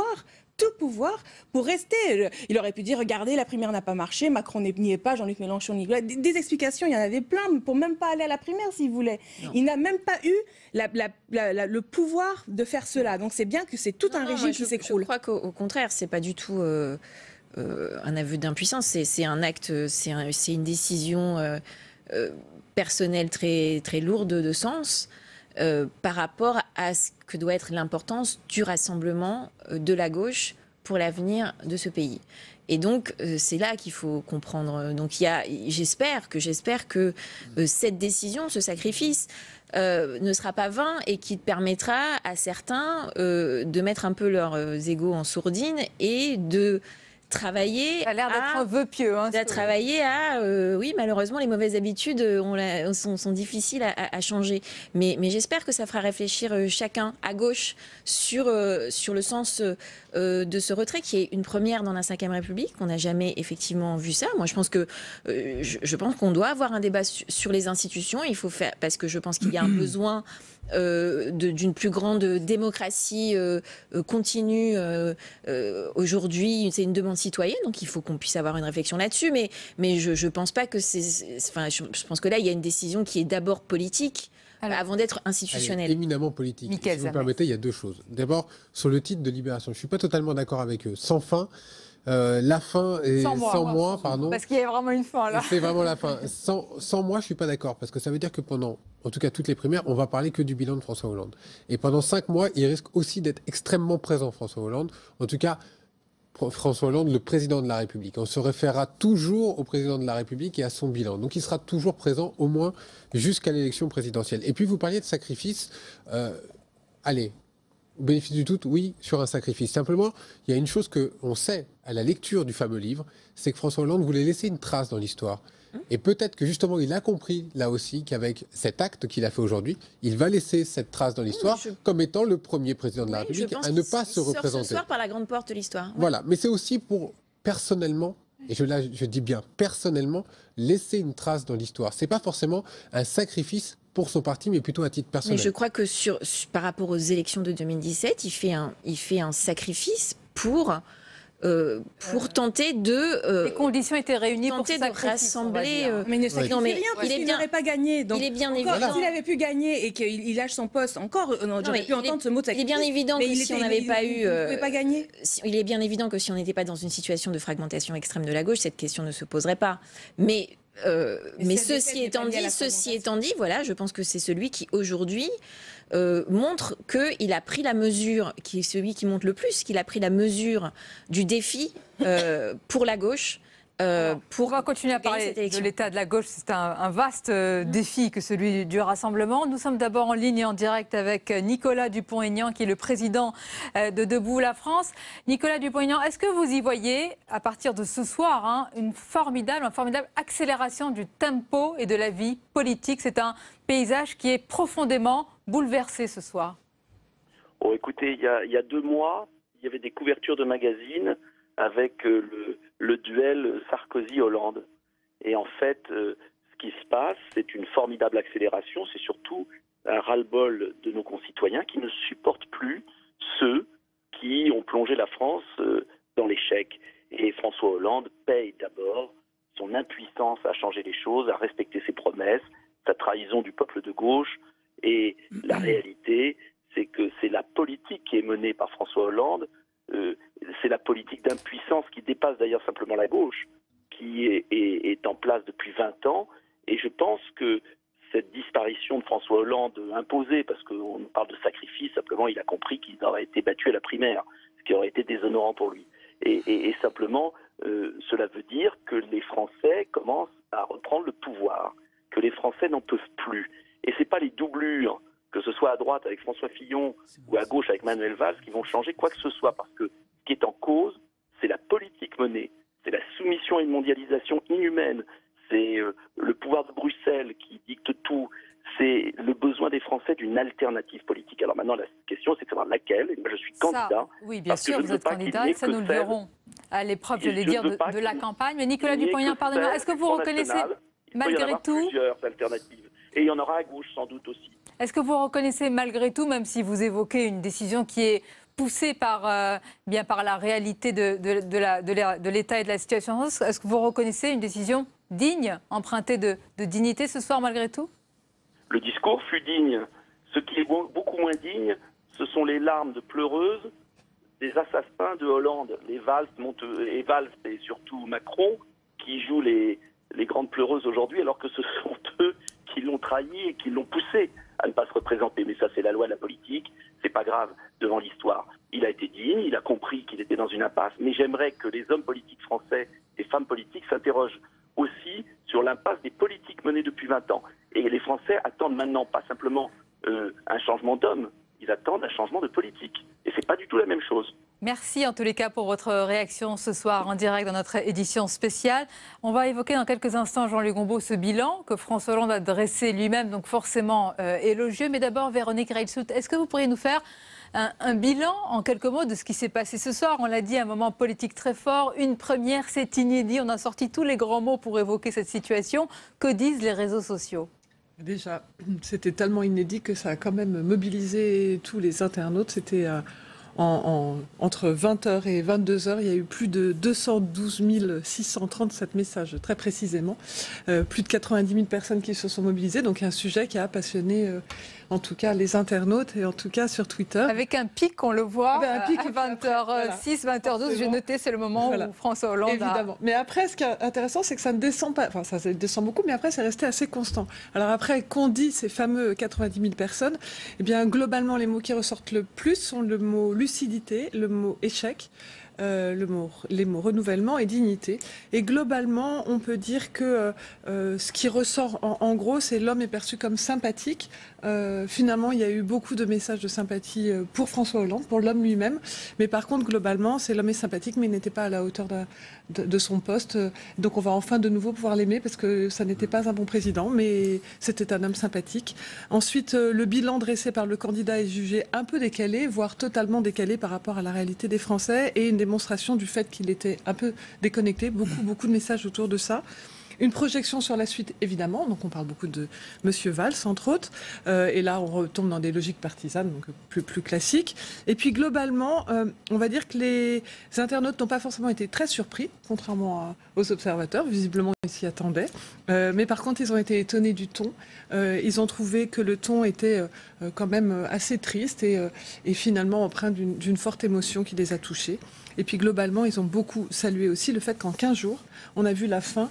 pouvoir pour rester. Il aurait pu dire, regardez, la primaire n'a pas marché, Macron n'y est pas, Jean-Luc Mélenchon n'y est pas. Des explications, il y en avait plein pour même pas aller à la primaire s'il voulait. Non. Il n'a même pas eu le pouvoir de faire cela. Donc c'est bien que c'est tout un régime qui s'écroule. Je crois qu'au contraire, c'est pas du tout un aveu d'impuissance, c'est un acte, c'est une décision personnelle très, très lourde de sens. Par rapport à ce que doit être l'importance du rassemblement de la gauche pour l'avenir de ce pays. Et donc, c'est là qu'il faut comprendre. Donc, j'espère que cette décision, ce sacrifice, ne sera pas vain et qui permettra à certains de mettre un peu leurs égos en sourdine et de travailler Ça a l'air d'être un vœu pieux. Travailler à... oui, malheureusement, les mauvaises habitudes sont difficiles à changer. Mais j'espère que ça fera réfléchir chacun à gauche sur le sens de ce retrait, qui est une première dans la Ve République. On n'a jamais effectivement vu ça. Moi, je pense qu'on doit avoir un débat sur les institutions. Il faut faire, parce que je pense qu'il y a un besoin d'une plus grande démocratie continue. Aujourd'hui, c'est une demande citoyenne, donc il faut qu'on puisse avoir une réflexion là-dessus. Mais je pense pas que je pense que là, il y a une décision qui est d'abord politique. Avant d'être institutionnelle. Éminemment politique. Si vous me permettez, il y a deux choses. D'abord, sur le titre de Libération, je ne suis pas totalement d'accord avec eux. Sans fin, la fin est sans moi, pardon. Parce qu'il y a vraiment une fin là. C'est vraiment la fin. Sans moi, je ne suis pas d'accord, parce que ça veut dire que pendant, en tout cas toutes les primaires, on va parler que du bilan de François Hollande. Et pendant 5 mois, il risque aussi d'être extrêmement présent, François Hollande. En tout cas, François Hollande, le président de la République. On se référera toujours au président de la République et à son bilan. Donc il sera toujours présent, au moins jusqu'à l'élection présidentielle. Et puis vous parliez de sacrifice. Allez, au bénéfice du doute, oui, sur un sacrifice. Simplement, il y a une chose qu'on sait à la lecture du fameux livre, c'est que François Hollande voulait laisser une trace dans l'histoire. Et peut-être que justement, il a compris, là aussi, qu'avec cet acte qu'il a fait aujourd'hui, il va laisser cette trace dans l'histoire comme étant le premier président de la République à ne pas se représenter. Ce soir par la grande porte de l'histoire. Voilà, mais c'est aussi pour, personnellement, et je dis bien personnellement, laisser une trace dans l'histoire. C'est pas forcément un sacrifice pour son parti, mais plutôt à titre personnel. Mais je crois que par rapport aux élections de 2017, il fait un sacrifice pour tenter de... les conditions étaient réunies pour tenter de rassembler... mais il ne sacrifie rien, parce qu'il n'aurait pas gagné. Donc, il est bien évident. S'il avait pu gagner et qu'il lâche son poste, j'aurais pu entendre ce mot de sacrifice. Il est bien évident que si on n'avait pas eu... Il ne pouvait pas gagner. Il est bien évident que si on n'était pas dans une situation de fragmentation extrême de la gauche, cette question ne se poserait pas. Mais ceci étant dit, voilà, je pense que c'est celui qui aujourd'hui montre qu'il a pris la mesure, qui est celui qui montre le plus, qu'il a pris la mesure du défi pour la gauche. On va continuer à parler de l'état de la gauche. C'est un vaste défi que celui du rassemblement. Nous sommes d'abord en ligne et en direct avec Nicolas Dupont-Aignan, qui est le président de Debout la France. Nicolas Dupont-Aignan, est-ce que vous y voyez, à partir de ce soir, une formidable accélération du tempo et de la vie politique? C'est un paysage qui est profondément bouleversé ce soir. Oh, écoutez, il y a 2 mois, il y avait des couvertures de magazines avec le duel Sarkozy-Hollande. Et en fait, ce qui se passe, c'est une formidable accélération. C'est surtout un ras-le-bol de nos concitoyens qui ne supportent plus ceux qui ont plongé la France dans l'échec. Et François Hollande paye d'abord son impuissance à changer les choses, à respecter ses promesses, sa trahison du peuple de gauche. Et la réalité, c'est que c'est la politique qui est menée par François Hollande, c'est la politique d'impuissance qui dépasse d'ailleurs simplement la gauche, qui est en place depuis 20 ans. Et je pense que cette disparition de François Hollande imposée, parce qu'on parle de sacrifice, simplement il a compris qu'il aurait été battu à la primaire, ce qui aurait été déshonorant pour lui. Et simplement, cela veut dire que les Français commencent à reprendre le pouvoir, que les Français n'en peuvent plus. Et ce n'est pas les doublures, que ce soit à droite avec François Fillon ou à gauche avec Manuel Valls, qui vont changer quoi que ce soit, parce que ce qui est en cause, c'est la politique menée, c'est la soumission à une mondialisation inhumaine, c'est le pouvoir de Bruxelles qui dicte tout, c'est le besoin des Français d'une alternative politique. Alors maintenant, la question, c'est de savoir laquelle. Et moi, je suis candidat. Oui, bien sûr, vous êtes candidat, et ça nous le verrons à l'épreuve, je vais dire, de la campagne. Mais Nicolas Dupont-Aignan, pardonnez-moi, est-ce que vous reconnaissez, malgré tout... plusieurs alternatives. Et il y en aura à gauche, sans doute aussi. Est-ce que vous reconnaissez malgré tout, même si vous évoquez une décision qui est poussée par la réalité de l'état et de la situation, est-ce que vous reconnaissez une décision digne, empruntée de dignité ce soir malgré tout? Le discours fut digne. Ce qui est beaucoup moins digne, ce sont les larmes de pleureuses des assassins de Hollande, les Valls et surtout Macron, qui jouent les grandes pleureuses aujourd'hui, alors que ce sont eux qui l'ont trahi et qui l'ont poussé à ne pas se représenter. Mais ça, c'est la loi de la politique, c'est pas grave devant l'histoire. Il a été digne, il a compris qu'il était dans une impasse, mais j'aimerais que les hommes politiques français et femmes politiques s'interrogent aussi sur l'impasse des politiques menées depuis 20 ans. Et les Français attendent maintenant pas simplement un changement d'homme, ils attendent un changement de politique. Et c'est pas du tout la même chose. Merci en tous les cas pour votre réaction ce soir en direct dans notre édition spéciale. On va évoquer dans quelques instants, Jean-Luc Gombault, ce bilan que François Hollande a dressé lui-même, donc forcément élogieux. Mais d'abord, Véronique Reilsout, est-ce que vous pourriez nous faire un bilan en quelques mots de ce qui s'est passé ce soir? On l'a dit, un moment politique très fort, une première, c'est inédit. On a sorti tous les grands mots pour évoquer cette situation. Que disent les réseaux sociaux? Déjà, c'était tellement inédit que ça a quand même mobilisé tous les internautes. C'était entre 20h et 22h, il y a eu plus de 212 637 messages, très précisément. Plus de 90 000 personnes qui se sont mobilisées. Donc un sujet qui a passionné en tout cas les internautes et en tout cas sur Twitter. Avec un pic, on le voit, un pic à 20h06, 20h12, j'ai noté, c'est le moment où François Hollande Évidemment. Mais après, ce qui est intéressant, c'est que ça ne descend pas, enfin ça descend beaucoup, mais après c'est resté assez constant. Alors après, qu'ont dit ces fameux 90 000 personnes? Eh bien, globalement, les mots qui ressortent le plus sont le mot lucidité, le mot échec, les mots renouvellement et dignité. Et globalement, on peut dire que ce qui ressort en gros, c'est l'homme est perçu comme sympathique. Finalement, il y a eu beaucoup de messages de sympathie pour François Hollande, pour l'homme lui-même. Mais par contre, globalement, c'est l'homme est sympathique, mais il n'était pas à la hauteur de son poste. Donc on va enfin de nouveau pouvoir l'aimer parce que ça n'était pas un bon président, mais c'était un homme sympathique. Ensuite, le bilan dressé par le candidat est jugé un peu décalé, voire totalement décalé par rapport à la réalité des Français et une démonstration du fait qu'il était un peu déconnecté. Beaucoup de messages autour de ça. Une projection sur la suite, évidemment. Donc, on parle beaucoup de Monsieur Valls, entre autres. Et là, on retombe dans des logiques partisanes, donc plus classiques. Et puis, globalement, on va dire que les internautes n'ont pas forcément été très surpris, contrairement aux observateurs. Visiblement, ils s'y attendaient. Mais par contre, ils ont été étonnés du ton. Ils ont trouvé que le ton était quand même assez triste et finalement empreint d'une forte émotion qui les a touchés. Et puis globalement, ils ont beaucoup salué aussi le fait qu'en 15 jours, on a vu la fin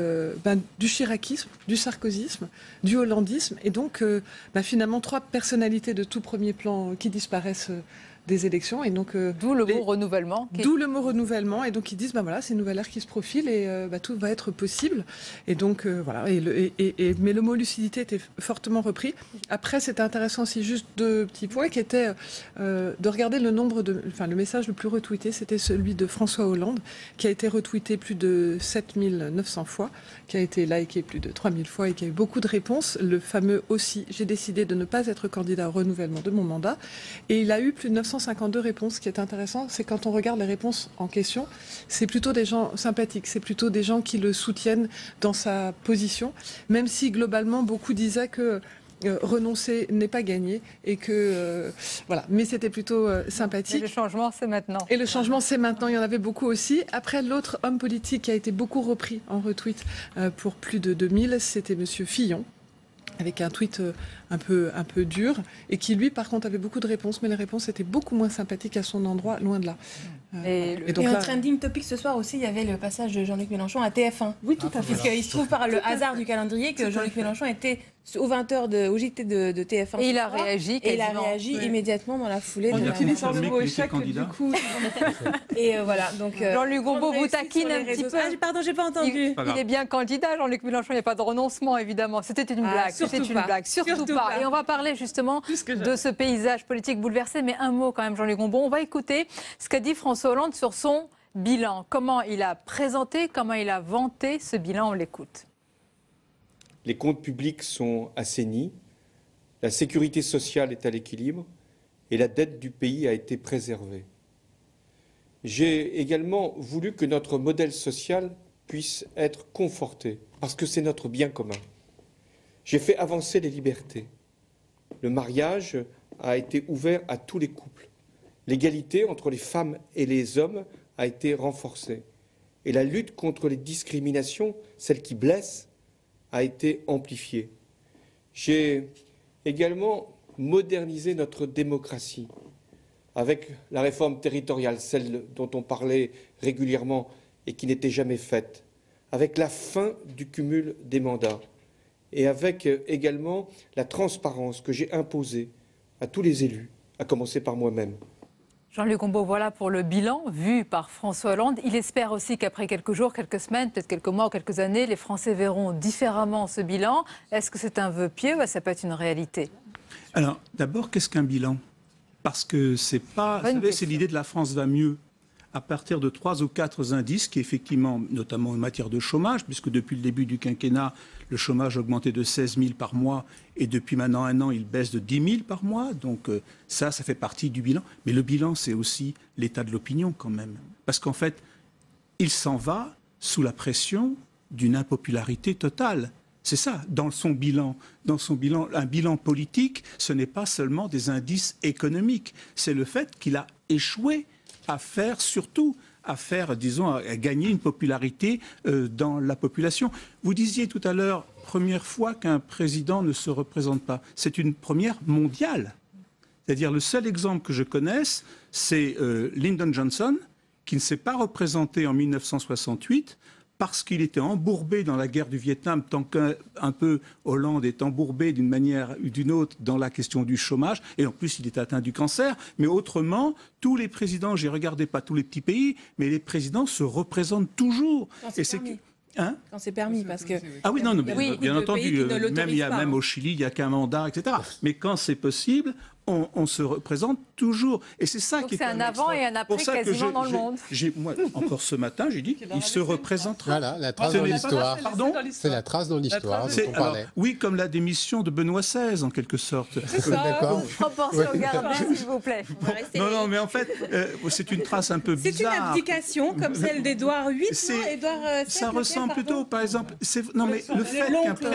du chiracisme, du sarkozysme, du hollandisme. Et donc, finalement, 3 personnalités de tout premier plan qui disparaissent des élections. Et donc, d'où le mot renouvellement. D'où le mot renouvellement. Et donc, ils disent, voilà, c'est une nouvelle ère qui se profile et tout va être possible. Et donc, voilà. Mais le mot lucidité était fortement repris. Après, c'était intéressant aussi, juste 2 petits points, qui étaient de regarder le nombre le message le plus retweeté, c'était celui de François Hollande, qui a été retweeté plus de 7900 fois, qui a été liké plus de 3000 fois et qui a eu beaucoup de réponses. Le fameux aussi, j'ai décidé de ne pas être candidat au renouvellement de mon mandat. Et il a eu plus de 952 réponses. Ce qui est intéressant, c'est quand on regarde les réponses en question, c'est plutôt des gens sympathiques, c'est plutôt des gens qui le soutiennent dans sa position, même si globalement beaucoup disaient que renoncer n'est pas gagné et que voilà, mais c'était plutôt sympathique. Et le changement, c'est maintenant. Et le changement, c'est maintenant. Il y en avait beaucoup aussi. Après, l'autre homme politique qui a été beaucoup repris en retweet pour plus de 2000, c'était Monsieur Fillon, avec un tweet un peu dur, et qui, lui, par contre, avait beaucoup de réponses, mais les réponses étaient beaucoup moins sympathiques à son endroit, loin de là. Et donc, un trending topic ce soir aussi, il y avait le passage de Jean-Luc Mélenchon à TF1. Oui, tout à fait. Parce qu'il se trouve par le hasard du calendrier que Jean-Luc Mélenchon était aux 20h au JT de TF1. Et il a réagi Et il a réagi immédiatement dans la foulée. En utilisant le mot échec, du coup. Et voilà, donc... Jean-Luc Gombault vous taquine un petit peu. Pardon, j'ai pas entendu. Il est bien candidat, Jean-Luc Mélenchon, il n'y a pas de renoncement, évidemment. C'était une blague. C'était une blague. Surtout pas. Et on va parler justement de ce paysage politique bouleversé. Mais un mot quand même, Jean-Luc Gombault. On va écouter ce qu'a dit François Hollande sur son bilan. Comment il a présenté, comment il a vanté ce bilan. On l'écoute. Les comptes publics sont assainis, la sécurité sociale est à l'équilibre et la dette du pays a été préservée. J'ai également voulu que notre modèle social puisse être conforté, parce que c'est notre bien commun. J'ai fait avancer les libertés. Le mariage a été ouvert à tous les couples. L'égalité entre les femmes et les hommes a été renforcée. Et la lutte contre les discriminations, celles qui blessent, a été amplifiée. J'ai également modernisé notre démocratie avec la réforme territoriale, celle dont on parlait régulièrement et qui n'était jamais faite, avec la fin du cumul des mandats et avec également la transparence que j'ai imposée à tous les élus, à commencer par moi-même. Jean-Luc Gombault, voilà pour le bilan vu par François Hollande. Il espère aussi qu'après quelques jours, quelques semaines, peut-être quelques mois ou quelques années, les Français verront différemment ce bilan. Est-ce que c'est un vœu pieux ou ça peut être une réalité? Alors, d'abord, qu'est-ce qu'un bilan? Parce que c'est pas... Vous savez, c'est l'idée de la France va mieux. À partir de 3 ou 4 indices qui, effectivement, notamment en matière de chômage, puisque depuis le début du quinquennat, le chômage a augmenté de 16 000 par mois et depuis maintenant 1 an, il baisse de 10 000 par mois. Donc ça fait partie du bilan. Mais le bilan, c'est aussi l'état de l'opinion quand même. Parce qu'en fait, il s'en va sous la pression d'une impopularité totale. C'est ça, dans son bilan, un bilan politique, ce n'est pas seulement des indices économiques. C'est le fait qu'il a échoué à gagner une popularité dans la population. Vous disiez tout à l'heure, première fois qu'un président ne se représente pas. C'est une première mondiale. C'est-à-dire, le seul exemple que je connaisse, c'est Lyndon Johnson, qui ne s'est pas représenté en 1968 parce qu'il était embourbé dans la guerre du Vietnam, tant qu'un peu Hollande est embourbé d'une manière ou d'une autre dans la question du chômage, et en plus il est atteint du cancer. Mais autrement, tous les présidents, j'ai regardé pas tous les petits pays, mais les présidents se représentent toujours. Et c'est quand c'est permis, parce que... Ah oui, non, mais bien entendu, même au Chili, il n'y a qu'un mandat, etc. Mais quand c'est possible, on se représente toujours. Et c'est ça qui est un avant et un après quasiment dans le monde. Moi, encore ce matin, j'ai dit qu'il se représentera. Voilà, la trace dans l'histoire. Pardon ? C'est la trace dans l'histoire dont on parlait. Oui, comme la démission de Benoît XVI, en quelque sorte. C'est ça. D'accord. Proportion gardée, s'il vous plaît. Non, mais en fait, c'est une trace un peu bizarre. C'est une abdication, comme celle d'Édouard VIII, ça ressemble plutôt, par exemple... Non, mais le fait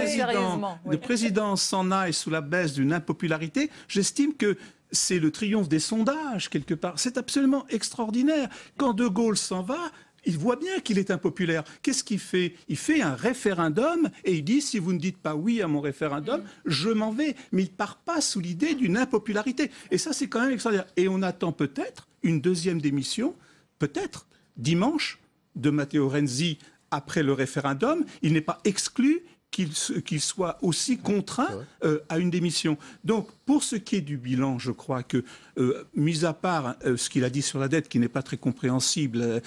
qu'un président s'en aille sous la baisse d'une impopularité, j'estime que c'est le triomphe des sondages, quelque part. C'est absolument extraordinaire. Quand De Gaulle s'en va, il voit bien qu'il est impopulaire. Qu'est-ce qu'il fait ? Il fait un référendum et il dit, si vous ne dites pas oui à mon référendum, je m'en vais. Mais il ne part pas sous l'idée d'une impopularité. Et ça, c'est quand même extraordinaire. Et on attend peut-être une deuxième démission, peut-être dimanche, de Matteo Renzi après le référendum. Il n'est pas exclu qu'il soit aussi contraint à une démission. Donc, pour ce qui est du bilan, je crois que, mis à part ce qu'il a dit sur la dette, qui n'est pas très compréhensible,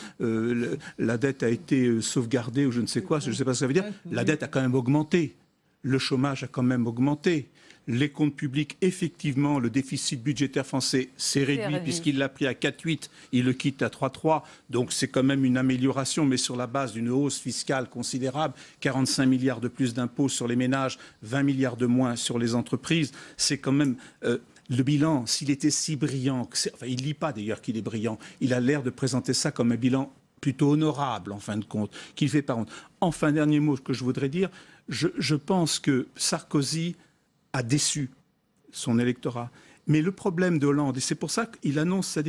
la dette a été sauvegardée ou je ne sais quoi, je ne sais pas ce que ça veut dire, la dette a quand même augmenté, le chômage a quand même augmenté. Les comptes publics, effectivement, le déficit budgétaire français s'est réduit puisqu'il l'a pris à 4,8, il le quitte à 3,3. Donc c'est quand même une amélioration, mais sur la base d'une hausse fiscale considérable. 45 milliards de plus d'impôts sur les ménages, 20 milliards de moins sur les entreprises. C'est quand même... le bilan, s'il était si brillant, il ne lit pas d'ailleurs qu'il est brillant, il a l'air de présenter ça comme un bilan plutôt honorable, en fin de compte, qu'il fait par honte. Enfin, dernier mot que je voudrais dire, je pense que Sarkozy a déçu son électorat. Mais le problème de Hollande, et c'est pour ça qu'il annonce sa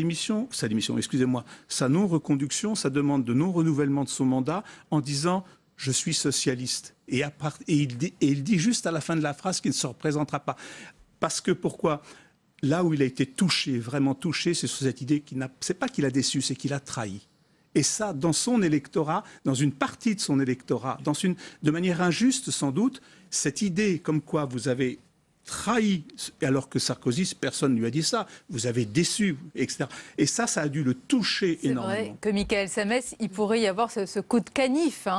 non-reconduction, sa demande de non-renouvellement de son mandat, en disant « je suis socialiste ». Et il dit juste à la fin de la phrase qu'il ne se représentera pas. Parce que pourquoi ? Là où il a été touché, vraiment touché, c'est sur cette idée c'est pas qu'il a déçu, c'est qu'il a trahi. Et ça, dans son électorat, dans une partie de son électorat, de manière injuste sans doute, cette idée comme quoi vous avez trahi, alors que Sarkozy, personne ne lui a dit ça, vous avez déçu, etc. Et ça a dû le toucher énormément. C'est vrai que Michael Samès, il pourrait y avoir ce coup de canif,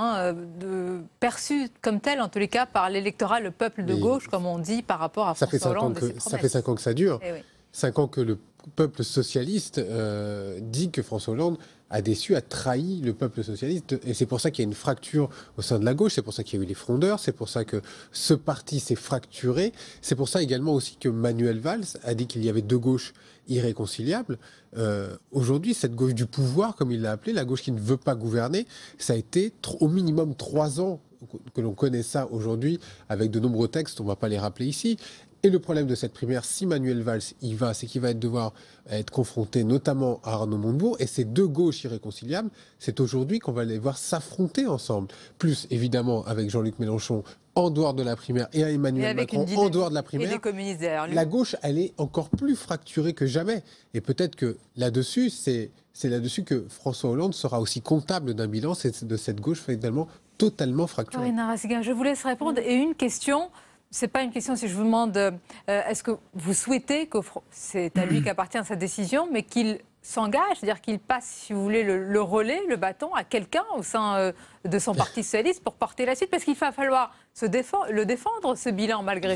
perçu comme tel, en tous les cas, par l'électorat, le peuple de gauche, comme on dit, par rapport à François Hollande. Ça fait 5 ans que ça dure. 5 ans que le peuple socialiste dit que François Hollande a déçu, a trahi le peuple socialiste. Et c'est pour ça qu'il y a une fracture au sein de la gauche, c'est pour ça qu'il y a eu les frondeurs, c'est pour ça que ce parti s'est fracturé, c'est pour ça également aussi que Manuel Valls a dit qu'il y avait deux gauches irréconciliables. Aujourd'hui, cette gauche du pouvoir, comme il l'a appelé, la gauche qui ne veut pas gouverner, ça a été au minimum 3 ans que l'on connaît ça aujourd'hui, avec de nombreux textes, on ne va pas les rappeler ici. Et le problème de cette primaire, si Manuel Valls y va, c'est qu'il va devoir être confronté notamment à Arnaud Montebourg. Et ces deux gauches irréconciliables, c'est aujourd'hui qu'on va les voir s'affronter ensemble. Plus, évidemment, avec Jean-Luc Mélenchon en dehors de la primaire et Emmanuel Macron en dehors de la primaire. Et des communistes derrière lui. La gauche, elle est encore plus fracturée que jamais. Et peut-être que là-dessus, c'est là-dessus que François Hollande sera aussi comptable d'un bilan, c'est de cette gauche finalement totalement fracturée. Corinne Narassiguin, je vous laisse répondre. Et une question... C'est pas une question si je vous demande est-ce que vous souhaitez que c'est à lui qu'appartient sa décision, mais qu'il s'engage, c'est-à-dire qu'il passe, si vous voulez, le relais, le bâton à quelqu'un au sein de son parti socialiste pour porter la suite, parce qu'il va falloir le défendre, ce bilan, malgré tout.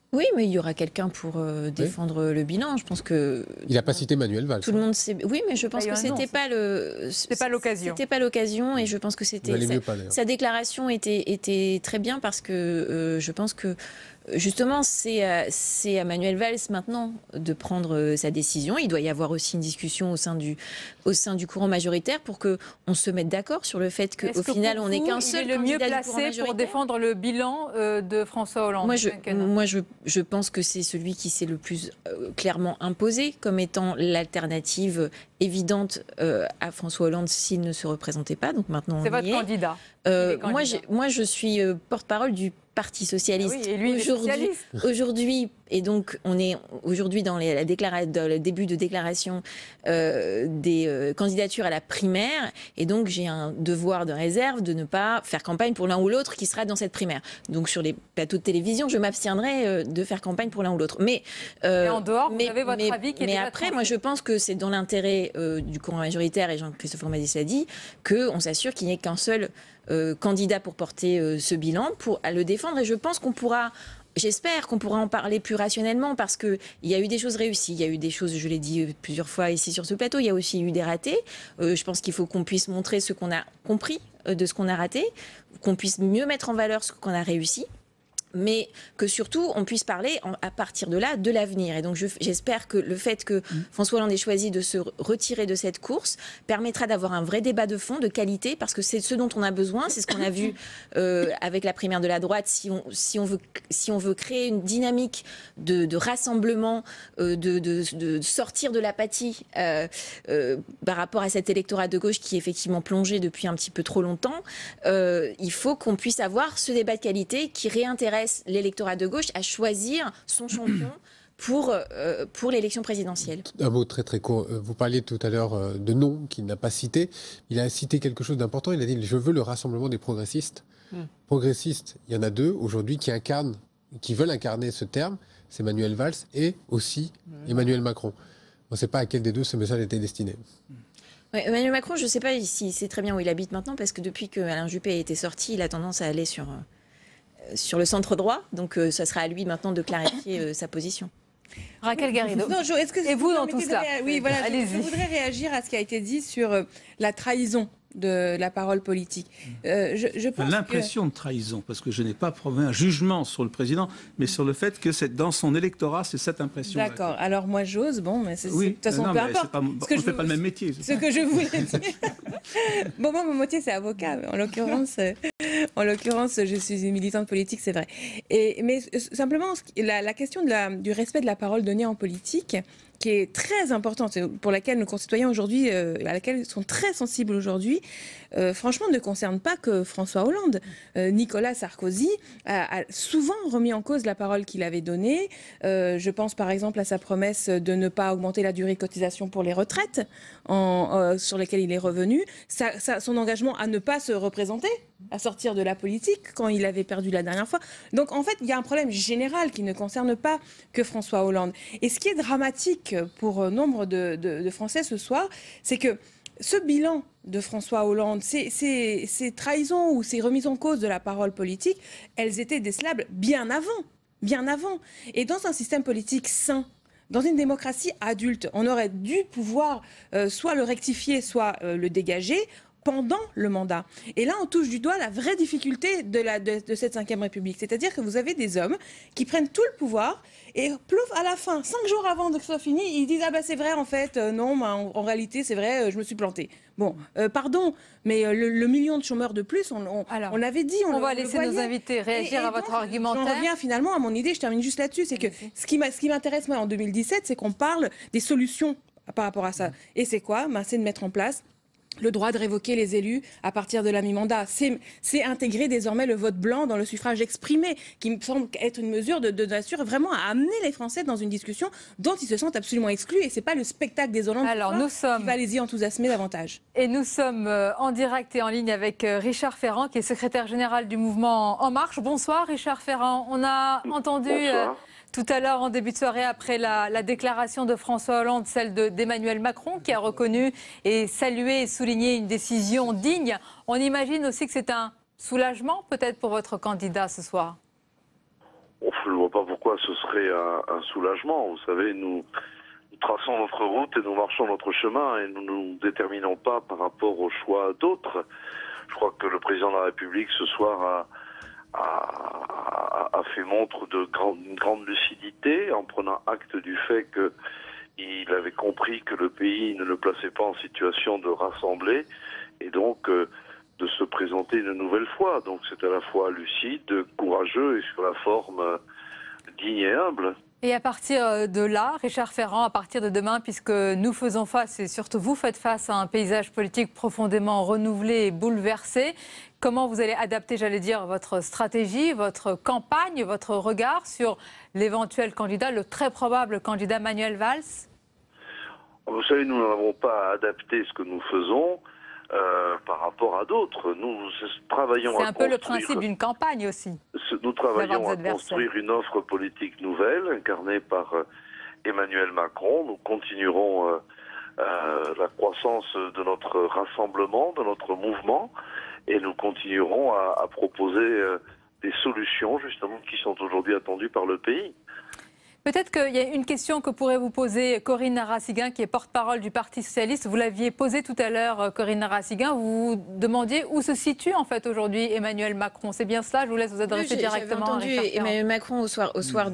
Oui, mais il y aura quelqu'un pour défendre le bilan. Je pense que il n'a pas cité Manuel Valls. Tout le monde sait. Oui, mais je pense que c'était pas l'occasion. C'était pas l'occasion, et je pense que sa déclaration était très bien parce que je pense que justement, c'est à Manuel Valls maintenant de prendre sa décision. Il doit y avoir aussi une discussion au sein du courant majoritaire pour qu'on se mette d'accord sur le fait qu'au final, on n'est qu'un seul candidat du courant majoritaire. Il est le mieux placé pour défendre le bilan de François Hollande. Moi, je pense que c'est celui qui s'est le plus clairement imposé comme étant l'alternative évidente à François Hollande s'il ne se représentait pas. Donc maintenant, c'est votre candidat. Moi, je suis porte-parole du Parti socialiste. Ah oui, et lui, aujourd'hui, et donc on est aujourd'hui dans le début de déclaration des candidatures à la primaire, et donc j'ai un devoir de réserve de ne pas faire campagne pour l'un ou l'autre qui sera dans cette primaire. Donc sur les plateaux de télévision, je m'abstiendrai de faire campagne pour l'un ou l'autre. Mais en dehors, vous avez votre avis qui est déjà après, moi je pense que c'est dans l'intérêt du courant majoritaire, et Jean-Christophe Amadius l'a dit, qu'on s'assure qu'il n'y ait qu'un seul candidat pour porter ce bilan, pour le défendre. Et je pense qu'on pourra, j'espère qu'on pourra en parler plus rationnellement, parce qu'il y a eu des choses réussies, il y a eu des choses, je l'ai dit plusieurs fois ici sur ce plateau, il y a aussi eu des ratés. Je pense qu'il faut qu'on puisse montrer ce qu'on a compris de ce qu'on a raté, qu'on puisse mieux mettre en valeur ce qu'on a réussi, mais que surtout on puisse parler à partir de là de l'avenir. Et donc j'espère que le fait que François Hollande ait choisi de se retirer de cette course permettra d'avoir un vrai débat de fond, de qualité, parce que c'est ce dont on a besoin, c'est ce qu'on a vu avec la primaire de la droite. Si on veut créer une dynamique de rassemblement, de sortir de l'apathie par rapport à cet électorat de gauche qui est effectivement plongé depuis un petit peu trop longtemps, il faut qu'on puisse avoir ce débat de qualité qui réintéresse l'électorat de gauche à choisir son champion pour l'élection présidentielle. Un mot très très court. Vous parliez tout à l'heure de nom qu'il n'a pas cité. Il a cité quelque chose d'important. Il a dit « Je veux le rassemblement des progressistes ». Progressistes, il y en a deux aujourd'hui qui veulent incarner ce terme. C'est Manuel Valls et aussi Emmanuel Macron. On ne sait pas à quel des deux ce message était destiné. Ouais, Emmanuel Macron, je ne sais pas si c'est très bien où il habite maintenant, parce que depuis que Alain Juppé a été sorti, il a tendance à aller sur le centre droit, donc ça sera à lui maintenant de clarifier sa position. Raquel Garrido. Et vous dans tout cela? Oui, voilà. Je voudrais réagir à ce qui a été dit sur la trahison de la parole politique. Je pense l'impression de trahison, parce que je n'ai pas prouvé un jugement sur le président, mais sur le fait que c'est dans son électorat, c'est cette impression. D'accord. Alors moi j'ose, mais de toute façon peu importe. On ne fait pas le même métier. Ce que je voulais dire. Moi mon métier c'est avocat. En l'occurrence, je suis une militante politique, c'est vrai. Mais simplement la question du respect de la parole donnée en politique, qui est très importante, pour laquelle nos concitoyens aujourd'hui, à laquelle ils sont très sensibles aujourd'hui, franchement, ne concerne pas que François Hollande. Nicolas Sarkozy a souvent remis en cause la parole qu'il avait donnée. Je pense par exemple à sa promesse de ne pas augmenter la durée de cotisation pour les retraites, sur lesquelles il est revenu. Son engagement à ne pas se représenter, à sortir de la politique, quand il avait perdu la dernière fois. Donc en fait, il y a un problème général qui ne concerne pas que François Hollande. Et ce qui est dramatique pour nombre de Français ce soir, c'est que ce bilan de François Hollande, ces trahisons ou ces remises en cause de la parole politique, elles étaient décelables bien avant. Et dans un système politique sain, dans une démocratie adulte, on aurait dû pouvoir soit le rectifier, soit le dégager pendant le mandat. Et là, on touche du doigt la vraie difficulté de cette Ve République. C'est-à-dire que vous avez des hommes qui prennent tout le pouvoir et plouf, à la fin, 5 jours avant que ce soit fini, ils disent « Ah ben c'est vrai, en fait, non, en réalité, c'est vrai, je me suis planté. » Bon, pardon, mais le million de chômeurs de plus, on l'avait dit. On va laisser nos invités réagir à votre argumentaire. J'en reviens finalement à mon idée, je termine juste là-dessus, c'est que ce qui m'intéresse moi en 2017, c'est qu'on parle des solutions par rapport à ça. Et c'est quoi? C'est de mettre en place le droit de révoquer les élus à partir de la mi-mandat. C'est intégrer désormais le vote blanc dans le suffrage exprimé, qui me semble être une mesure de nature vraiment à amener les Français dans une discussion dont ils se sentent absolument exclus. Et ce n'est pas le spectacle des Hollandes qui va les y enthousiasmer davantage. Et nous sommes en direct et en ligne avec Richard Ferrand, qui est secrétaire général du mouvement En Marche. Bonsoir Richard Ferrand. On a entendu tout à l'heure, en début de soirée, après la déclaration de François Hollande, celle d'Emmanuel Macron, qui a reconnu et salué et souligné une décision digne. On imagine aussi que c'est un soulagement, peut-être, pour votre candidat ce soir. Je ne vois pas pourquoi ce serait un soulagement. Vous savez, nous traçons notre route et nous marchons notre chemin et nous ne nous déterminons pas par rapport au choix d'autres. Je crois que le président de la République ce soir a fait montre d'une grande lucidité en prenant acte du fait qu'il avait compris que le pays ne le plaçait pas en situation de rassembler et donc de se présenter une nouvelle fois. Donc c'est à la fois lucide, courageux et sur la forme digne et humble. Et à partir de là, Richard Ferrand, à partir de demain, puisque nous faisons face, et surtout vous faites face à un paysage politique profondément renouvelé et bouleversé, comment vous allez adapter, j'allais dire, votre stratégie, votre campagne, votre regard sur l'éventuel candidat, le très probable candidat Manuel Valls? Vous savez, nous n'avons pas adapté ce que nous faisons par rapport à d'autres. Nous travaillons C'est un peu le principe d'une campagne aussi. Nous travaillons à construire une offre politique nouvelle, incarnée par Emmanuel Macron. Nous continuerons la croissance de notre rassemblement, de notre mouvement, et nous continuerons à proposer des solutions, justement, qui sont aujourd'hui attendues par le pays. Peut-être qu'il y a une question que pourrait vous poser Corinne Narassiguin, qui est porte-parole du Parti Socialiste. Vous l'aviez posée tout à l'heure, Corinne Narassiguin. Vous vous demandiez où se situe en fait aujourd'hui Emmanuel Macron. C'est bien cela? Je vous laisse vous adresser directement à Richard Ferrand. Emmanuel Macron, au soir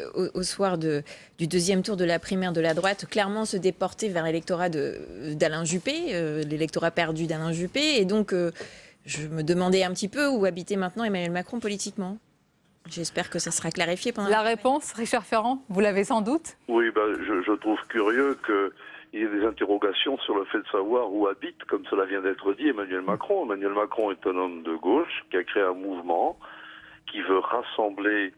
du deuxième tour de la primaire de la droite, clairement se déporter vers l'électorat d'Alain Juppé, l'électorat perdu d'Alain Juppé. Et donc, je me demandais un petit peu où habitait maintenant Emmanuel Macron politiquement. J'espère que ça sera clarifié pendant la réponse, Richard Ferrand, vous l'avez sans doute. Oui, je trouve curieux qu'il y ait des interrogations sur le fait de savoir où habite, comme cela vient d'être dit, Emmanuel Macron. Emmanuel Macron est un homme de gauche qui a créé un mouvement qui veut rassembler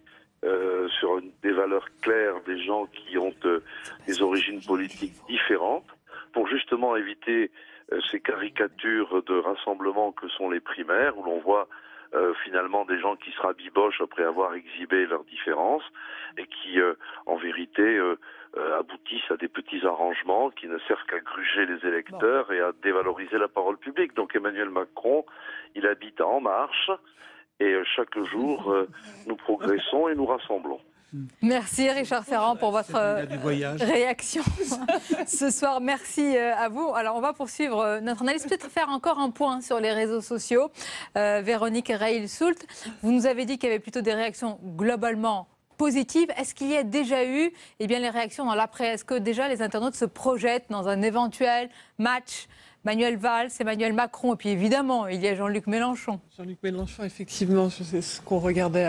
sur des valeurs claires des gens qui ont des origines politiques différentes pour justement éviter ces caricatures de rassemblement que sont les primaires où l'on voit finalement des gens qui se rabibochent après avoir exhibé leurs différences et qui, en vérité, aboutissent à des petits arrangements qui ne servent qu'à gruger les électeurs et à dévaloriser la parole publique. Donc Emmanuel Macron, il habite En Marche et chaque jour, nous progressons et nous rassemblons. Merci Richard Ferrand pour votre réaction ce soir. Merci à vous. Alors on va poursuivre notre analyse, peut-être faire encore un point sur les réseaux sociaux. Véronique Reil-Soult, vous nous avez dit qu'il y avait plutôt des réactions globalement positives. Est-ce qu'il y a déjà eu les réactions dans l'après? Est-ce que déjà les internautes se projettent dans un éventuel match Manuel Valls, Emmanuel Macron, et puis évidemment, il y a Jean-Luc Mélenchon. Jean-Luc Mélenchon, effectivement, c'est ce qu'on regardait,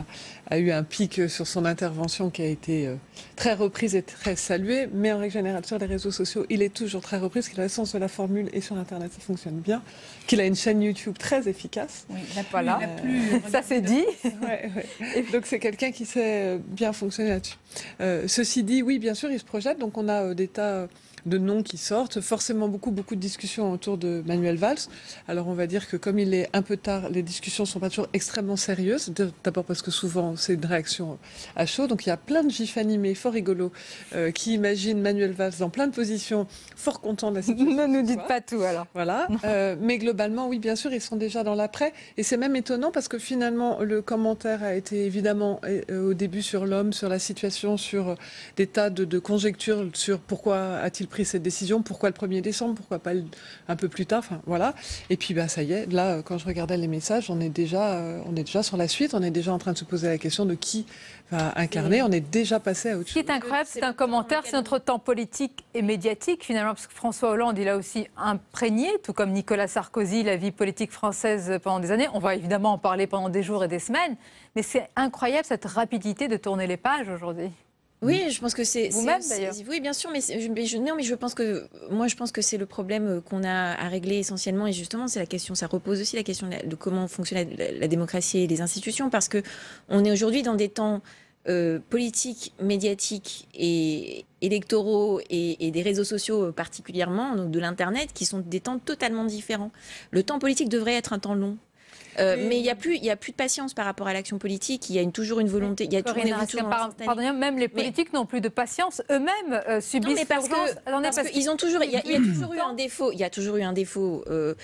a eu un pic sur son intervention qui a été très reprise et très saluée, mais en règle générale, sur les réseaux sociaux, il est toujours très repris, parce qu'il a le sens de la formule, et sur Internet, ça fonctionne bien, qu'il a une chaîne YouTube très efficace. Oui, voilà, ça c'est dit. Ouais. Donc c'est quelqu'un qui sait bien fonctionner là-dessus. Ceci dit, oui, bien sûr, il se projette, donc on a des tas de noms qui sortent, forcément beaucoup de discussions autour de Manuel Valls. Alors on va dire que comme il est un peu tard, les discussions ne sont pas toujours extrêmement sérieuses, d'abord parce que souvent c'est une réaction à chaud, donc il y a plein de gifs animés fort rigolos qui imaginent Manuel Valls dans plein de positions, fort content de la situation. Ne nous dites pas tout alors. Voilà, mais globalement oui, bien sûr, ils sont déjà dans l'après, et c'est même étonnant parce que finalement le commentaire a été évidemment au début sur l'homme, sur la situation, sur des tas de conjectures sur pourquoi a-t-il pris cette décision, pourquoi le 1er décembre, pourquoi pas un peu plus tard, enfin voilà. Et puis ça y est, là quand je regardais les messages, on est déjà sur la suite, on est déjà en train de se poser la question de qui va incarner, on est déjà passé à autre chose. Ce qui est incroyable, c'est un commentaire, c'est notre temps politique et médiatique finalement, parce que François Hollande, il a aussi imprégné, tout comme Nicolas Sarkozy, la vie politique française pendant des années. On va évidemment en parler pendant des jours et des semaines, mais c'est incroyable cette rapidité de tourner les pages aujourd'hui. Oui, je pense que c'est vous-même d'ailleurs. Oui, bien sûr, mais je pense que c'est le problème qu'on a à régler essentiellement, et justement, c'est la question. Ça repose aussi la question de comment fonctionne la démocratie et les institutions, parce que on est aujourd'hui dans des temps politiques, médiatiques et électoraux et des réseaux sociaux particulièrement, donc de l'internet, qui sont des temps totalement différents. Le temps politique devrait être un temps long. Mais il n'y a plus de patience par rapport à l'action politique. Il y a toujours une volonté. Il y a pardon, même les politiques n'ont plus de patience. Eux-mêmes subissent. Non, parce qu'ils ont toujours. Il y a toujours eu un défaut. Il y a toujours eu un défaut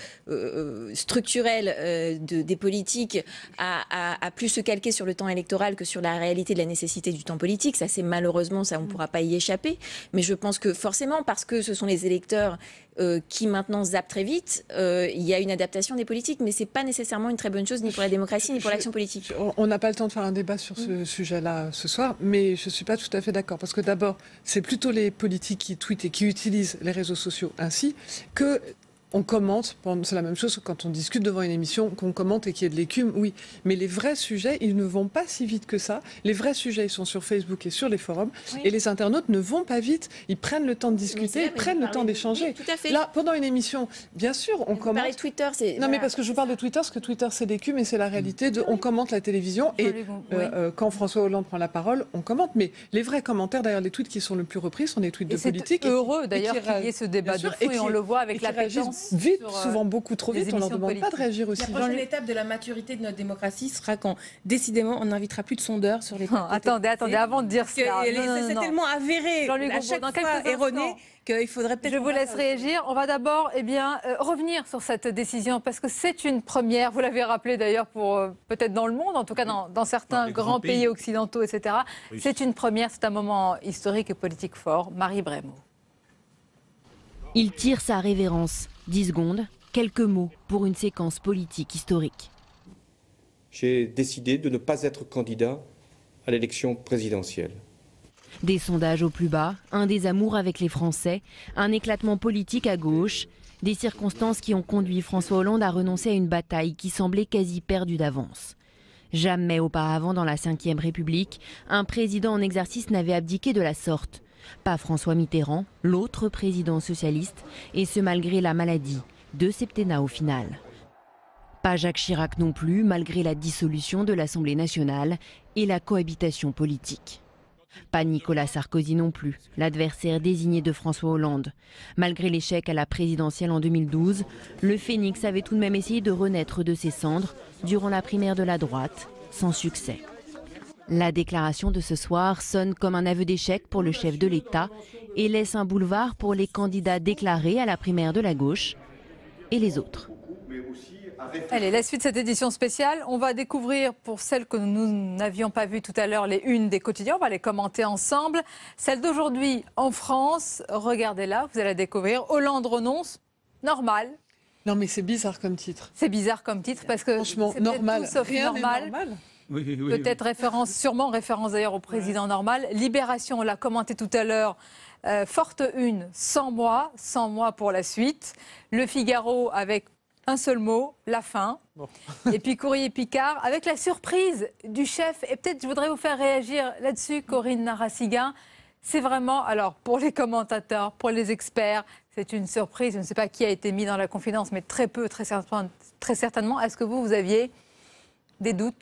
structurel des politiques à plus se calquer sur le temps électoral que sur la réalité de la nécessité du temps politique. Ça, c'est malheureusement, ça, on ne pourra pas y échapper. Mais je pense que forcément, parce que ce sont les électeurs qui maintenant zappent très vite, il y a une adaptation des politiques, mais ce n'est pas nécessairement une très bonne chose ni pour la démocratie ni pour l'action politique. On n'a pas le temps de faire un débat sur ce sujet-là ce soir, mais je ne suis pas tout à fait d'accord, parce que d'abord, c'est plutôt les politiques qui tweetent et qui utilisent les réseaux sociaux ainsi que... On commente, c'est la même chose quand on discute devant une émission, qu'on commente et qu'il y ait de l'écume, oui. Mais les vrais sujets, ils ne vont pas si vite que ça. Les vrais sujets, ils sont sur Facebook et sur les forums. Oui. Et les internautes ne vont pas vite. Ils prennent le temps de discuter, ils prennent le temps d'échanger. Oui, tout à fait. Là, pendant une émission, bien sûr, on commente. Parlez de Twitter, c'est... Non, mais parce que je vous parle de Twitter, parce que Twitter, c'est l'écume et c'est la réalité. On commente la télévision et quand François Hollande prend la parole, on commente. Mais les vrais commentaires, derrière les tweets qui sont le plus repris, sont des tweets de politique. C'est heureux, d'ailleurs, qu'il y ait ce débat de fond et on le voit avec la patience. Vite, souvent beaucoup trop vite, on leur demande pas de réagir aussi. La prochaine étape de la maturité de notre démocratie sera quand, décidément, on n'invitera plus de sondeurs sur les... Attendez, avant de dire ça. C'est tellement avéré, à chaque fois erroné, qu'il faudrait peut-être... Je vous laisse réagir. On va d'abord revenir sur cette décision, parce que c'est une première, vous l'avez rappelé d'ailleurs, pour peut-être dans le monde, en tout cas dans certains grands pays occidentaux, etc. Oui. C'est une première, c'est un moment historique et politique fort. Marie Brémaud. Il tire sa révérence. 10 secondes. Quelques mots pour une séquence politique historique. J'ai décidé de ne pas être candidat à l'élection présidentielle. Des sondages au plus bas, un désamour avec les Français, un éclatement politique à gauche, des circonstances qui ont conduit François Hollande à renoncer à une bataille qui semblait quasi perdue d'avance. Jamais auparavant dans la Ve République, un président en exercice n'avait abdiqué de la sorte. Pas François Mitterrand, l'autre président socialiste, et ce malgré la maladie. 2 septennats au final. Pas Jacques Chirac non plus, malgré la dissolution de l'Assemblée nationale et la cohabitation politique. Pas Nicolas Sarkozy non plus, l'adversaire désigné de François Hollande. Malgré l'échec à la présidentielle en 2012, le Phénix avait tout de même essayé de renaître de ses cendres durant la primaire de la droite, sans succès. La déclaration de ce soir sonne comme un aveu d'échec pour le chef de l'État et laisse un boulevard pour les candidats déclarés à la primaire de la gauche et les autres. Allez, la suite de cette édition spéciale, on va découvrir, pour celles que nous n'avions pas vues tout à l'heure, les unes des quotidiens, on va les commenter ensemble. Celle d'aujourd'hui en France, regardez-la, vous allez la découvrir. Hollande renonce, normal. Non mais c'est bizarre comme titre. C'est bizarre comme titre parce que franchement, c'est normal. Tout sauf rien normal. N'est normal. Oui, peut-être sûrement référence d'ailleurs au président normal. Libération, on l'a commenté tout à l'heure. Forte une, 100 mois pour la suite. Le Figaro avec un seul mot, la fin. Bon. Et puis Courrier Picard avec la surprise du chef. Et peut-être je voudrais vous faire réagir là-dessus, Corinne Narassiguin. C'est vraiment, alors pour les commentateurs, pour les experts, c'est une surprise. Je ne sais pas qui a été mis dans la confidence, mais très peu, très certainement. Est-ce que vous aviez des doutes ?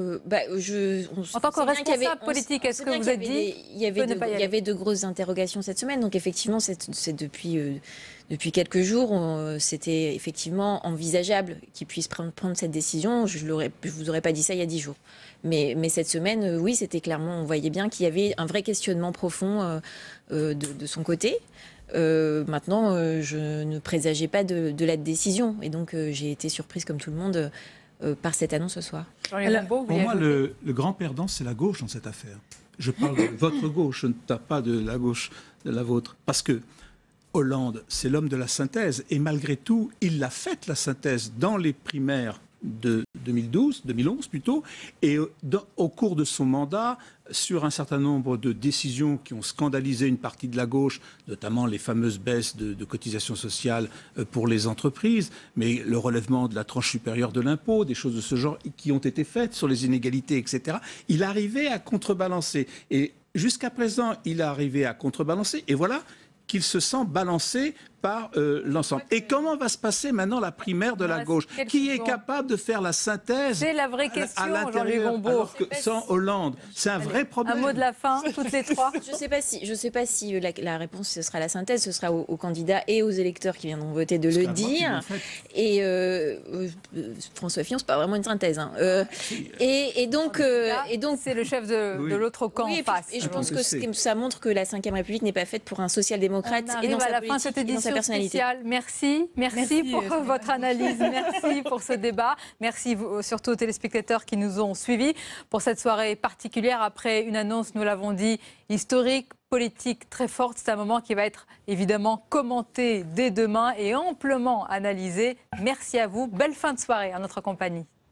En tant que responsable politique, est-ce que vous êtes dit il y avait de grosses interrogations cette semaine, donc effectivement, c'est depuis quelques jours, c'était effectivement envisageable qu'ils puissent prendre cette décision. Je vous aurais pas dit ça il y a 10 jours. Mais cette semaine, oui, c'était clairement, on voyait bien qu'il y avait un vrai questionnement profond de son côté. Maintenant, je ne présageais pas de la décision, et donc j'ai été surprise comme tout le monde par cette annonce ce soir. Pour moi, le grand perdant, c'est la gauche dans cette affaire. Je parle de votre gauche, je ne tape pas de la gauche de la vôtre. Parce que Hollande, c'est l'homme de la synthèse. Et malgré tout, il a fait la synthèse dans les primaires de 2011 plutôt, et au cours de son mandat, sur un certain nombre de décisions qui ont scandalisé une partie de la gauche, notamment les fameuses baisses de cotisations sociales pour les entreprises, mais le relèvement de la tranche supérieure de l'impôt, des choses de ce genre qui ont été faites sur les inégalités, etc. Il arrivait à contrebalancer. Et jusqu'à présent, il est arrivé à contrebalancer. Et voilà qu'il se sent balancé par l'ensemble. Et comment va se passer maintenant la primaire de la gauche? Qui est capable de faire la synthèse? C'est la vraie question, Jean-Louis Gombault. Alors que sans Hollande, c'est un vrai problème. Un mot de la fin, toutes les trois. Je ne sais pas si la réponse ce sera la synthèse, ce sera aux candidats et aux électeurs qui viendront voter de le dire. Et François Fillon, c'est pas vraiment une synthèse. Hein. Et donc c'est le chef de l'autre camp en face. Et je pense que ça montre que la Ve République n'est pas faite pour un social-démocrate et dans sa politique et dans sa personnalité. Merci pour votre analyse, merci pour ce débat, merci surtout aux téléspectateurs qui nous ont suivis pour cette soirée particulière après une annonce, nous l'avons dit, historique, politique très forte. C'est un moment qui va être évidemment commenté dès demain et amplement analysé. Merci à vous, belle fin de soirée en notre compagnie.